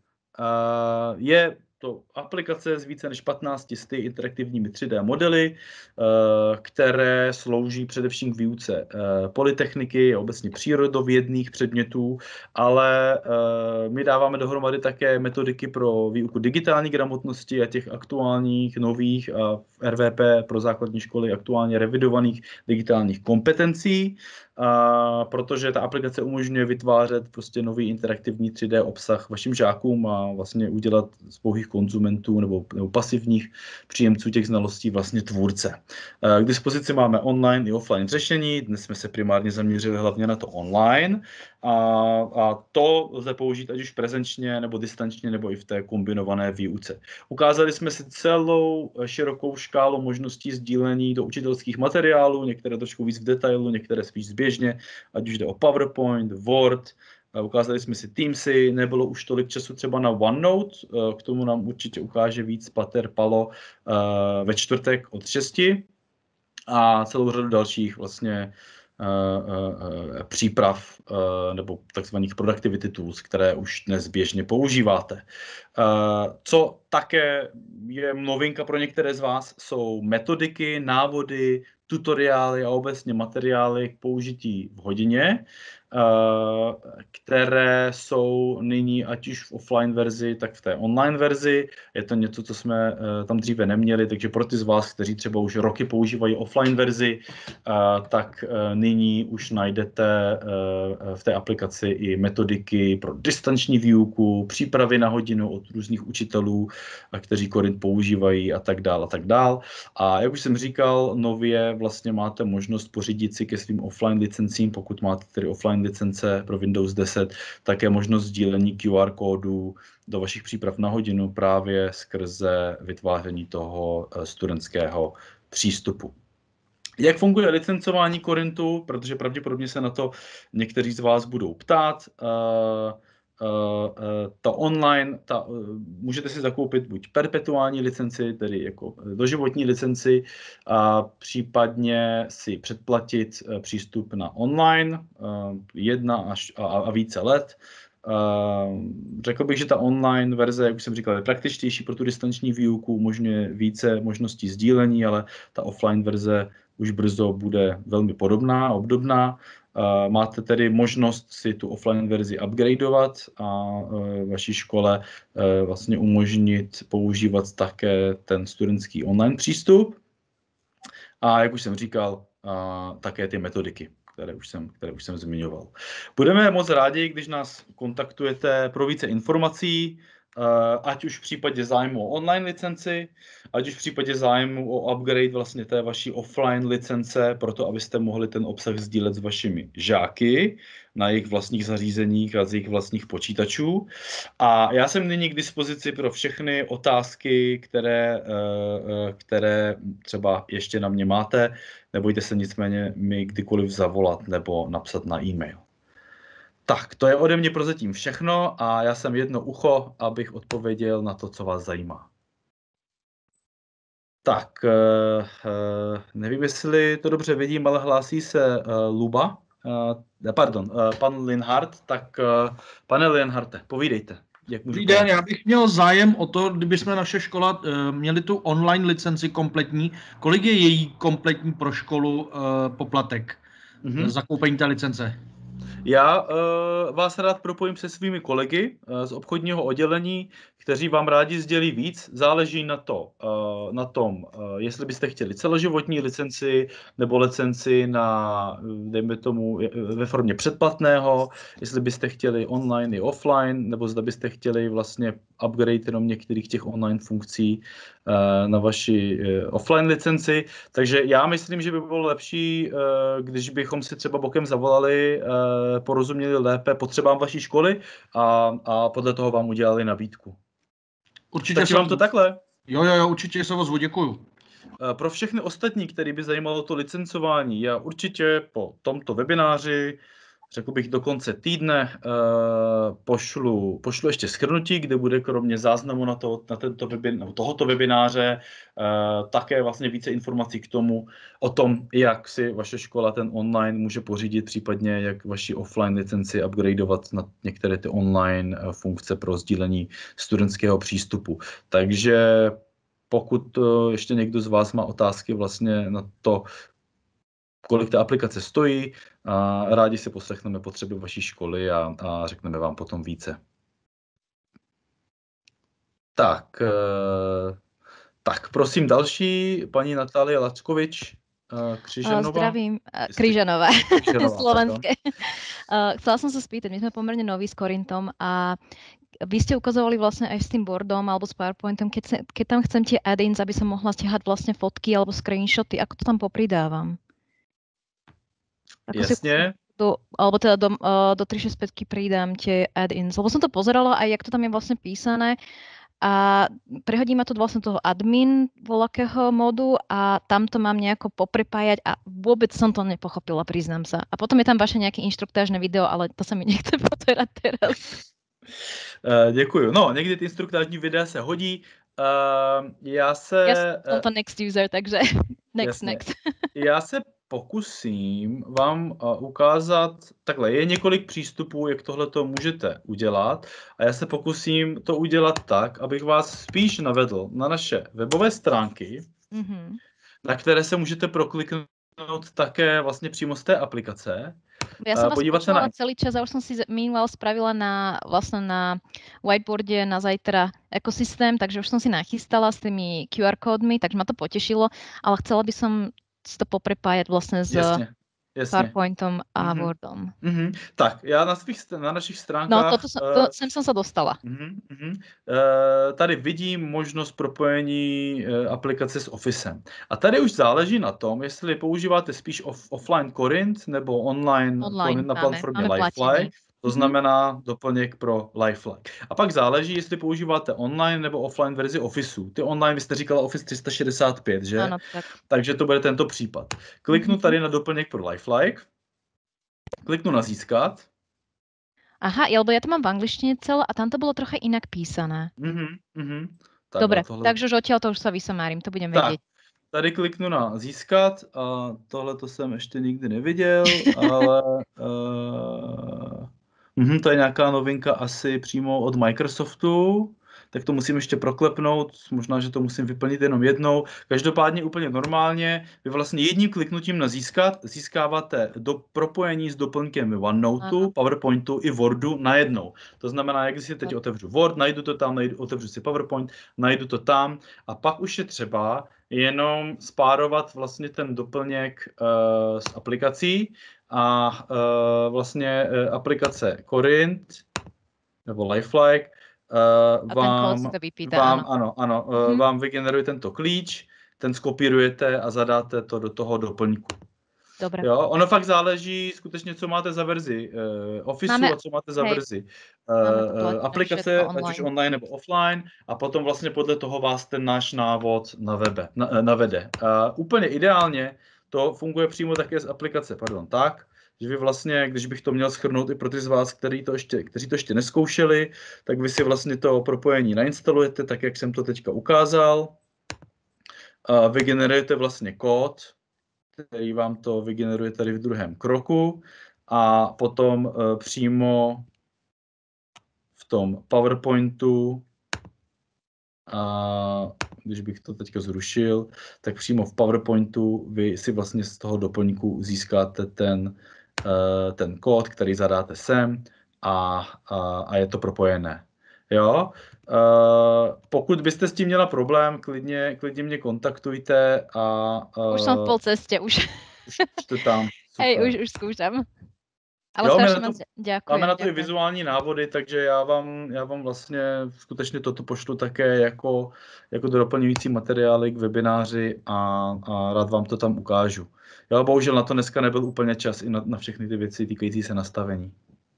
Je to aplikace s více než 15 interaktivními 3D modely, které slouží především k výuce polytechniky a obecně přírodovědných předmětů, ale my dáváme dohromady také metodiky pro výuku digitální gramotnosti a těch aktuálních, nových a v RVP pro základní školy aktuálně revidovaných digitálních kompetencí, protože ta aplikace umožňuje vytvářet prostě nový interaktivní 3D obsah vašim žákům a vlastně udělat z pouhých konzumentů nebo pasivních příjemců těch znalostí vlastně tvůrce. K dispozici máme online i offline řešení, dnes jsme se primárně zaměřili hlavně na to online a to lze použít ať už prezenčně nebo distančně nebo i v té kombinované výuce. Ukázali jsme si celou širokou škálu možností sdílení do učitelských materiálů, některé trošku víc v detailu, některé spíš zběžně, ať už jde o PowerPoint, Word. Ukázali jsme si Teamsy, nebylo už tolik času třeba na OneNote, k tomu nám určitě ukáže víc Pater Palo ve čtvrtek od 6 a celou řadu dalších vlastně příprav nebo takzvaných productivity tools, které už dnes běžně používáte. Co také je novinka pro některé z vás, jsou metodiky, návody, tutoriály a obecně materiály k použití v hodině, které jsou nyní ať už v offline verzi, tak v té online verzi. Je to něco, co jsme tam dříve neměli, takže pro ty z vás, kteří třeba už roky používají offline verzi, tak nyní už najdete v té aplikaci i metodiky pro distanční výuku, přípravy na hodinu od různých učitelů, kteří Corint používají a tak dál a tak dál. A jak už jsem říkal, nově vlastně máte možnost pořídit si ke svým offline licencím, pokud máte tedy offline offline licence pro Windows 10, také možnost sdílení QR kódů do vašich příprav na hodinu právě skrze vytváření toho studentského přístupu. Jak funguje licencování Corintu, protože pravděpodobně se na to někteří z vás budou ptát. Ta online, můžete si zakoupit buď perpetuální licenci, tedy jako doživotní licenci, a případně si předplatit přístup na online 1 až a více let. Řekl bych, že ta online verze, jak už jsem říkal, je praktičtější pro tu distanční výuku, umožňuje více možností sdílení, ale ta offline verze už brzo bude velmi podobná, obdobná. Máte tedy možnost si tu offline verzi upgradeovat a vaší škole vlastně umožnit používat také ten studentský online přístup. A jak už jsem říkal, také ty metodiky, které už jsem zmiňoval. Budeme moc rádi, když nás kontaktujete pro více informací, ať už v případě zájmu o online licenci, ať už v případě zájmu o upgrade vlastně té vaší offline licence, proto abyste mohli ten obsah sdílet s vašimi žáky na jejich vlastních zařízeních a z jejich vlastních počítačů. A já jsem nyní k dispozici pro všechny otázky, které třeba ještě na mě máte. Nebojte se nicméně mi kdykoliv zavolat nebo napsat na e-mail. Tak, to je ode mě prozatím všechno a já jsem jedno ucho, abych odpověděl na to, co vás zajímá. Tak, nevím, jestli to dobře vidím, ale hlásí se Luba, pan Linhart, tak pane Linharte, povídejte. Dobrý den, já bych měl zájem o to, kdyby jsme naše škola měli tu online licenci kompletní, kolik je její kompletní pro školu poplatek za koupení té licence? Já vás rád propojím se svými kolegy z obchodního oddělení, kteří vám rádi sdělí víc. Záleží na tom, jestli byste chtěli celoživotní licenci nebo licenci na, dejme tomu, ve formě předplatného, jestli byste chtěli online i offline, nebo zda byste chtěli vlastně upgrade jenom některých těch online funkcí na vaši offline licenci. Takže já myslím, že by bylo lepší, když bychom si třeba bokem zavolali, porozuměli lépe potřebám vaší školy a podle toho vám udělali nabídku. Určitě Stačí vám to takhle? Jo, určitě se ozvu, děkuju. Pro všechny ostatní, který by zajímalo to licencování, já určitě po tomto webináři, řekl bych do konce týdne, pošlu ještě shrnutí, kde bude kromě záznamu na tohoto webináře také vlastně více informací k tomu, o tom, jak si vaše škola ten online může pořídit, případně jak vaši offline licenci upgradeovat na některé ty online funkce pro sdílení studentského přístupu. Takže pokud ještě někdo z vás má otázky vlastně na to, kolik ta aplikace stojí, a rádi si poslechneme potřeby vaší školy a řekneme vám potom více. Tak prosím další, paní Natálie Lackovič, Křižanová. Zdravím, Krížanová, slovenské. Chcela som sa spýtať, my sme pomerne noví s Corintom a vy ste ukazovali vlastne aj s tým boardom alebo s PowerPointom, keď tam chcem tie add-ins, aby som mohla stiahať vlastne fotky alebo screenshoty, ako to tam popridávam? Jasne. Alebo teda do 365 pridám tie add-ins, lebo som to pozerala aj jak to tam je vlastne písané a prehodí ma to vlastne toho admin voľakého modu a tam to mám nejako poprepájať a vôbec som to nepochopila, priznám sa. A potom je tam vaše nejaké inštruktážne video, ale to sa mi nechce pozerať teraz. Děkuju. No, někdy ty instruktážní videa se hodí. Já jsem to next user, takže next. Já se pokusím vám ukázat, takhle, je několik přístupů, jak tohleto můžete udělat a já se pokusím to udělat tak, abych vás spíš navedl na naše webové stránky, na které se můžete prokliknout také vlastně přímo z té aplikace. Ja som vás počúvala celý čas a už som si minula spravila na whiteboarde na zajtra ekosystém, takže už som si nachystala s tými QR kódmi, takže ma to potešilo, ale chcela by som si to poprepájať vlastne s Jasně. PowerPointom a Wordom. Tak, já na našich stránkách... No, sem som sa dostala. Tady vidím možnost propojení aplikace s Officem. A tady už záleží na tom, jestli používáte spíš offline Corinth nebo online Corinth na platformě Lifelike. To znamená doplněk pro Lifelike. A pak záleží, jestli používáte online nebo offline verzi Officeu. Ty online, vy jste říkala Office 365, že? Ano, tak. Takže to bude tento případ. Kliknu tady na doplněk pro Lifelike. Kliknu na získat. Aha, lebo ja to mám v angličtine celé a tam to bolo trocha inak písané. Tak, dobre, takže už odtiaľ to už sa vysomárim, to budem vedieť. Tady kliknu na získat a tohle to jsem ještě nikdy neviděl, ale to je nějaká novinka asi přímo od Microsoftu, tak to musím ještě proklepnout, možná, že to musím vyplnit jenom jednou. Každopádně úplně normálně, vy vlastně jedním kliknutím na získat získáváte do propojení s doplňkem OneNoteu, PowerPointu i Wordu najednou. To znamená, jak si teď otevřu Word, najdu to tam, otevřu si PowerPoint, najdu to tam a pak už je třeba jenom spárovat vlastně ten doplněk s aplikací a vlastně aplikace Corinth nebo Lifelike vám vygeneruje tento klíč, ten skopírujete a zadáte to do toho doplňku. Dobre. Jo, ono fakt záleží skutečně, co máte za verzi Officeu a co máte za verzi aplikace, ať už online nebo offline, a potom vlastně podle toho vás ten náš návod navede. Úplně ideálně to funguje přímo také z aplikace, tak, že vy vlastně, když bych to měl shrnout i pro ty z vás, kteří to ještě neskoušeli, tak vy si vlastně to propojení nainstalujete, tak jak jsem to teďka ukázal. Vygenerujete vlastně kód, který vám to vygeneruje tady v druhém kroku, a potom přímo v tom PowerPointu, když bych to teďka zrušil, tak přímo v PowerPointu vy si vlastně z toho doplňku získáte ten kód, který zadáte sem a je to propojené. Jo? Pokud byste s tím měla problém, klidně mě kontaktujte už jsem v pol ceste, už jste tam. Super. Hej, už skúšam. Ale jo, strašně moc ďakujem. Máme na to i vizuální návody, takže já vám vlastně skutečně toto pošlu také jako doplňující materiály k webináři a rád vám to tam ukážu. Jo, bohužel na to dneska nebyl úplně čas i na všechny ty věci týkající se nastavení.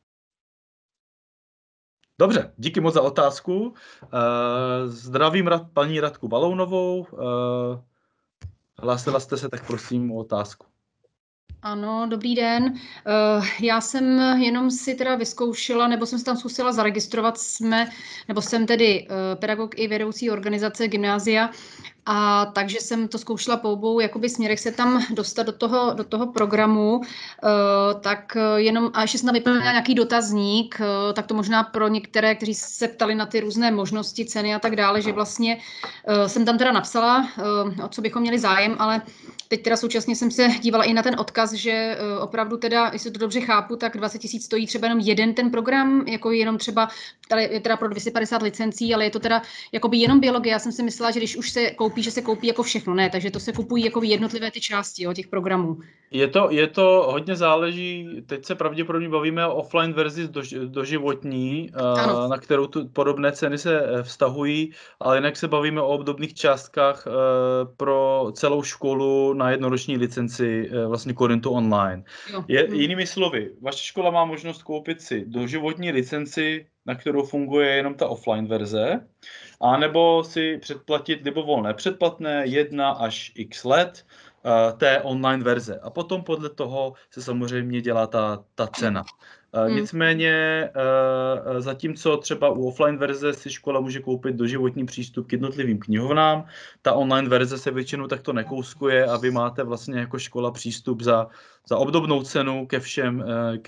Dobře, díky moc za otázku. Zdravím paní Radku Balounovou. Hlásila jste se, tak prosím o otázku. Ano, dobrý den. Já jsem jenom si teda vyzkoušela, nebo jsem se tam zkusila zaregistrovat, jsem tedy pedagog i vedoucí organizace gymnázia, a takže jsem to zkoušela po obou jakoby směrech se tam dostat do toho programu, tak jenom, a ještě jsem tam vyplnila nějaký dotazník, tak to možná pro některé, kteří se ptali na ty různé možnosti, ceny a tak dále, že vlastně jsem tam teda napsala, o co bychom měli zájem, ale teď teda současně jsem se dívala i na ten odkaz, že opravdu teda, jestli to dobře chápu, tak 20 000 stojí třeba jenom jeden ten program, jako jenom třeba, je teda pro 250 licencí, ale je to teda jakoby jenom biologie. Já jsem si myslela, že když už se koupí, že se koupí jako všechno, ne, takže to se kupují jako jednotlivé ty části, těch programů. Je to hodně záleží, teď se pravděpodobně bavíme o offline verzi doživotní, na kterou podobné ceny se vztahují, ale jinak se bavíme o obdobných částkách pro celou školu na jednoroční licenci vlastně Corinthu online. Jinými slovy, vaše škola má možnost koupit si doživotní licenci, na kterou funguje jenom ta offline verze, anebo si předplatit libovolné předplatné 1 až x let té online verze. A potom podle toho se samozřejmě dělá ta cena. Nicméně zatímco třeba u offline verze si škola může koupit doživotní přístup k jednotlivým knihovnám, ta online verze se většinou takto nekouskuje a vy máte vlastně jako škola přístup za obdobnou cenu ke všem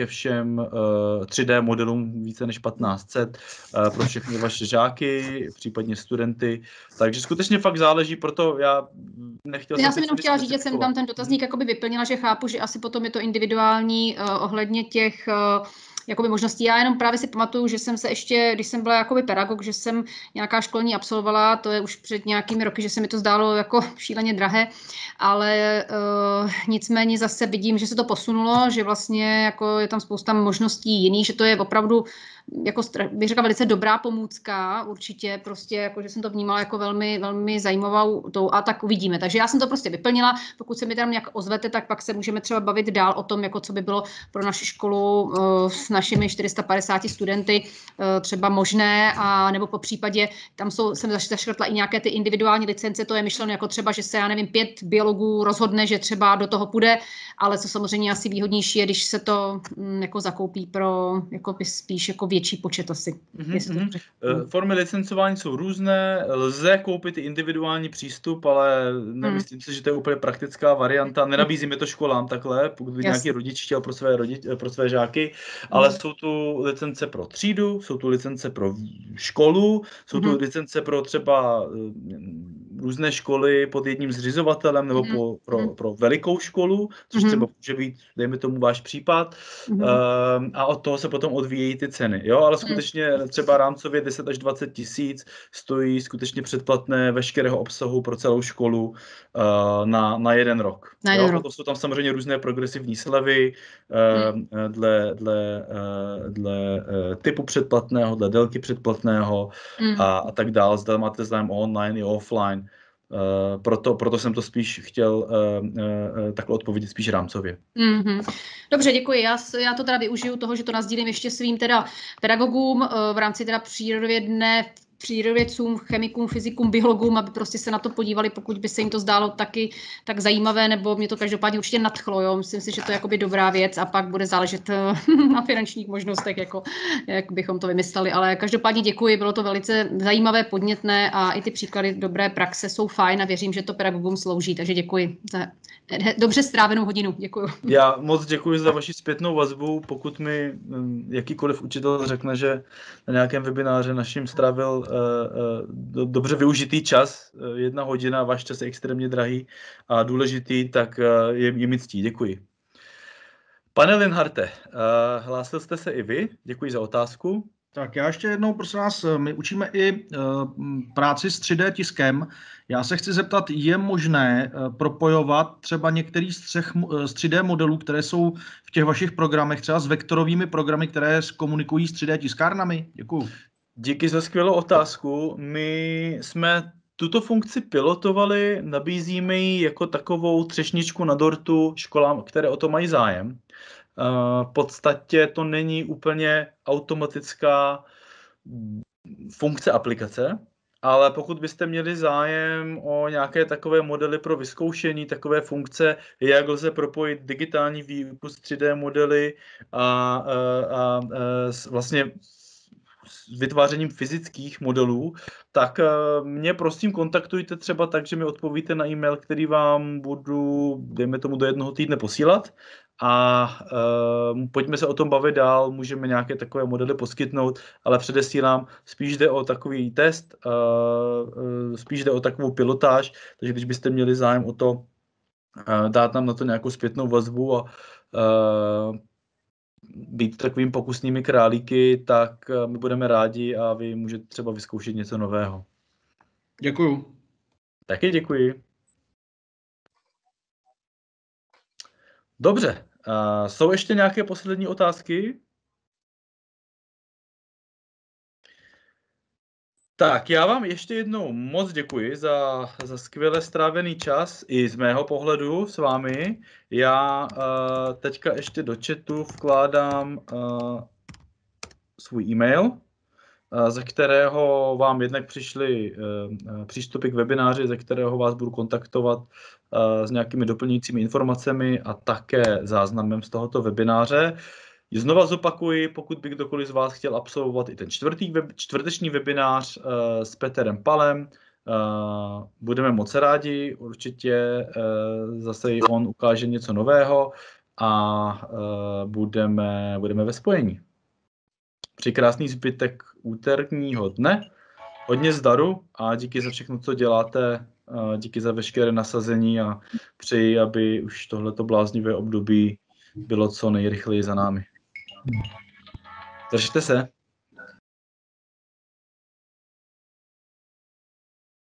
3D modelům více než 1500 pro všechny vaše žáky, případně studenty. Takže skutečně fakt záleží, proto já jsem jenom chtěla říct, že jsem tam ten dotazník jakoby vyplnila, že chápu, že asi potom je to individuální ohledně těch jakoby možností. Já jenom právě si pamatuju, že jsem se ještě, když jsem byla jakoby pedagog, že jsem nějaká školní absolvovala, to je už před nějakými roky, že se mi to zdálo jako šíleně drahé, ale nicméně zase vidím, že se to posunulo, že vlastně jako je tam spousta možností jiných, že to je opravdu jako bych řekla velice dobrá pomůcka, určitě prostě, jako, že jsem to vnímala jako velmi, velmi zajímavou tou a tak uvidíme. Takže já jsem to prostě vyplnila, pokud se mi tam nějak ozvete, tak pak se můžeme třeba bavit dál o tom, jako co by bylo pro naši školu s našimi 450 studenty třeba možné, a nebo po případě, tam jsem zaškrtla i nějaké ty individuální licence, to je myšleno jako třeba, že se, já nevím, 5 biologů rozhodne, že třeba do toho půjde, ale co samozřejmě asi výhodnější je, když se to jako zakoupí pro jako spíš jako větší počet asi. Formy licencování jsou různé, lze koupit i individuální přístup, ale nemyslím si, že to je úplně praktická varianta. Nenabízíme to školám takhle, pokud by nějaký rodič chtěl pro své žáky, ale jsou tu licence pro třídu, jsou tu licence pro školu, jsou tu licence pro třeba různé školy pod jedním zřizovatelem nebo pro velikou školu, což třeba může být, dejme tomu, váš případ, a od toho se potom odvíjejí ty ceny. Jo, ale skutečně třeba rámcově 10 až 20 tisíc stojí skutečně předplatné veškerého obsahu pro celou školu na jeden rok. Potom jsou tam samozřejmě různé progresivní slevy dle typu předplatného, dle délky předplatného a tak dále. Zda máte zájem o online i offline. Proto jsem to spíš chtěl takhle odpovědět spíš rámcově. Dobře, děkuji. Já to teda využiju toho, že to nasdílím ještě svým teda pedagogům v rámci teda přírodovědcům, chemikům, fyzikům, biologům, aby prostě se na to podívali, pokud by se jim to zdálo taky tak zajímavé, nebo mě to každopádně určitě nadchlo, jo. Myslím si, že to je jakoby dobrá věc a pak bude záležet na finančních možnostech, jako, jak bychom to vymysleli, ale každopádně děkuji, bylo to velice zajímavé, podnětné a i ty příklady dobré praxe jsou fajn a věřím, že to pedagogům slouží, takže děkuji za dobře strávenou hodinu, děkuji. Já moc děkuji za vaši zpětnou vazbu, pokud mi jakýkoliv učitel řekne, že na nějakém webináři naším strávil dobře využitý čas, 1 hodina, váš čas je extrémně drahý a důležitý, tak je mi ctí. Děkuji. Pane Linharte, hlásil jste se i vy, děkuji za otázku. Tak já ještě jednou, prosím vás, my učíme i práci s 3D tiskem. Já se chci zeptat, je možné propojovat třeba některý z 3D modelů, které jsou v těch vašich programech, třeba s vektorovými programy, které komunikují s 3D tiskárnami? Děkuju. Díky za skvělou otázku. My jsme tuto funkci pilotovali, nabízíme ji jako takovou třešničku na dortu školám, které o to mají zájem. V podstatě to není úplně automatická funkce aplikace, ale pokud byste měli zájem o nějaké takové modely pro vyzkoušení, takové funkce, jak lze propojit digitální výuku s 3D modely a vlastně s vytvářením fyzických modelů, tak mě prosím kontaktujte třeba tak, že mi odpovíte na e-mail, který vám budu, dejme tomu, do 1 týdne posílat a pojďme se o tom bavit dál, můžeme nějaké takové modely poskytnout, ale předesílám, spíš jde o takový test, spíš jde o takovou pilotáž, takže když byste měli zájem o to dát nám na to nějakou zpětnou vazbu a být takovým pokusnými králíky, tak my budeme rádi a vy můžete třeba vyzkoušet něco nového. Děkuju. Taky děkuji. Dobře, jsou ještě nějaké poslední otázky? Tak, já vám ještě jednou moc děkuji za skvěle strávený čas i z mého pohledu s vámi. Já teďka ještě do chatu vkládám svůj e-mail, ze kterého vám jednak přišly přístupy k webináři, ze kterého vás budu kontaktovat s nějakými doplňujícími informacemi a také záznamem z tohoto webináře. Znova zopakuji, pokud by kdokoliv z vás chtěl absolvovat i ten čtvrteční webinář s Petrem Palem, budeme moc rádi, určitě zase i on ukáže něco nového a budeme ve spojení. Přeji krásný zbytek úterního dne, hodně zdaru a díky za všechno, co děláte, díky za veškeré nasazení a přeji, aby už tohleto bláznivé období bylo co nejrychleji za námi. Držte se.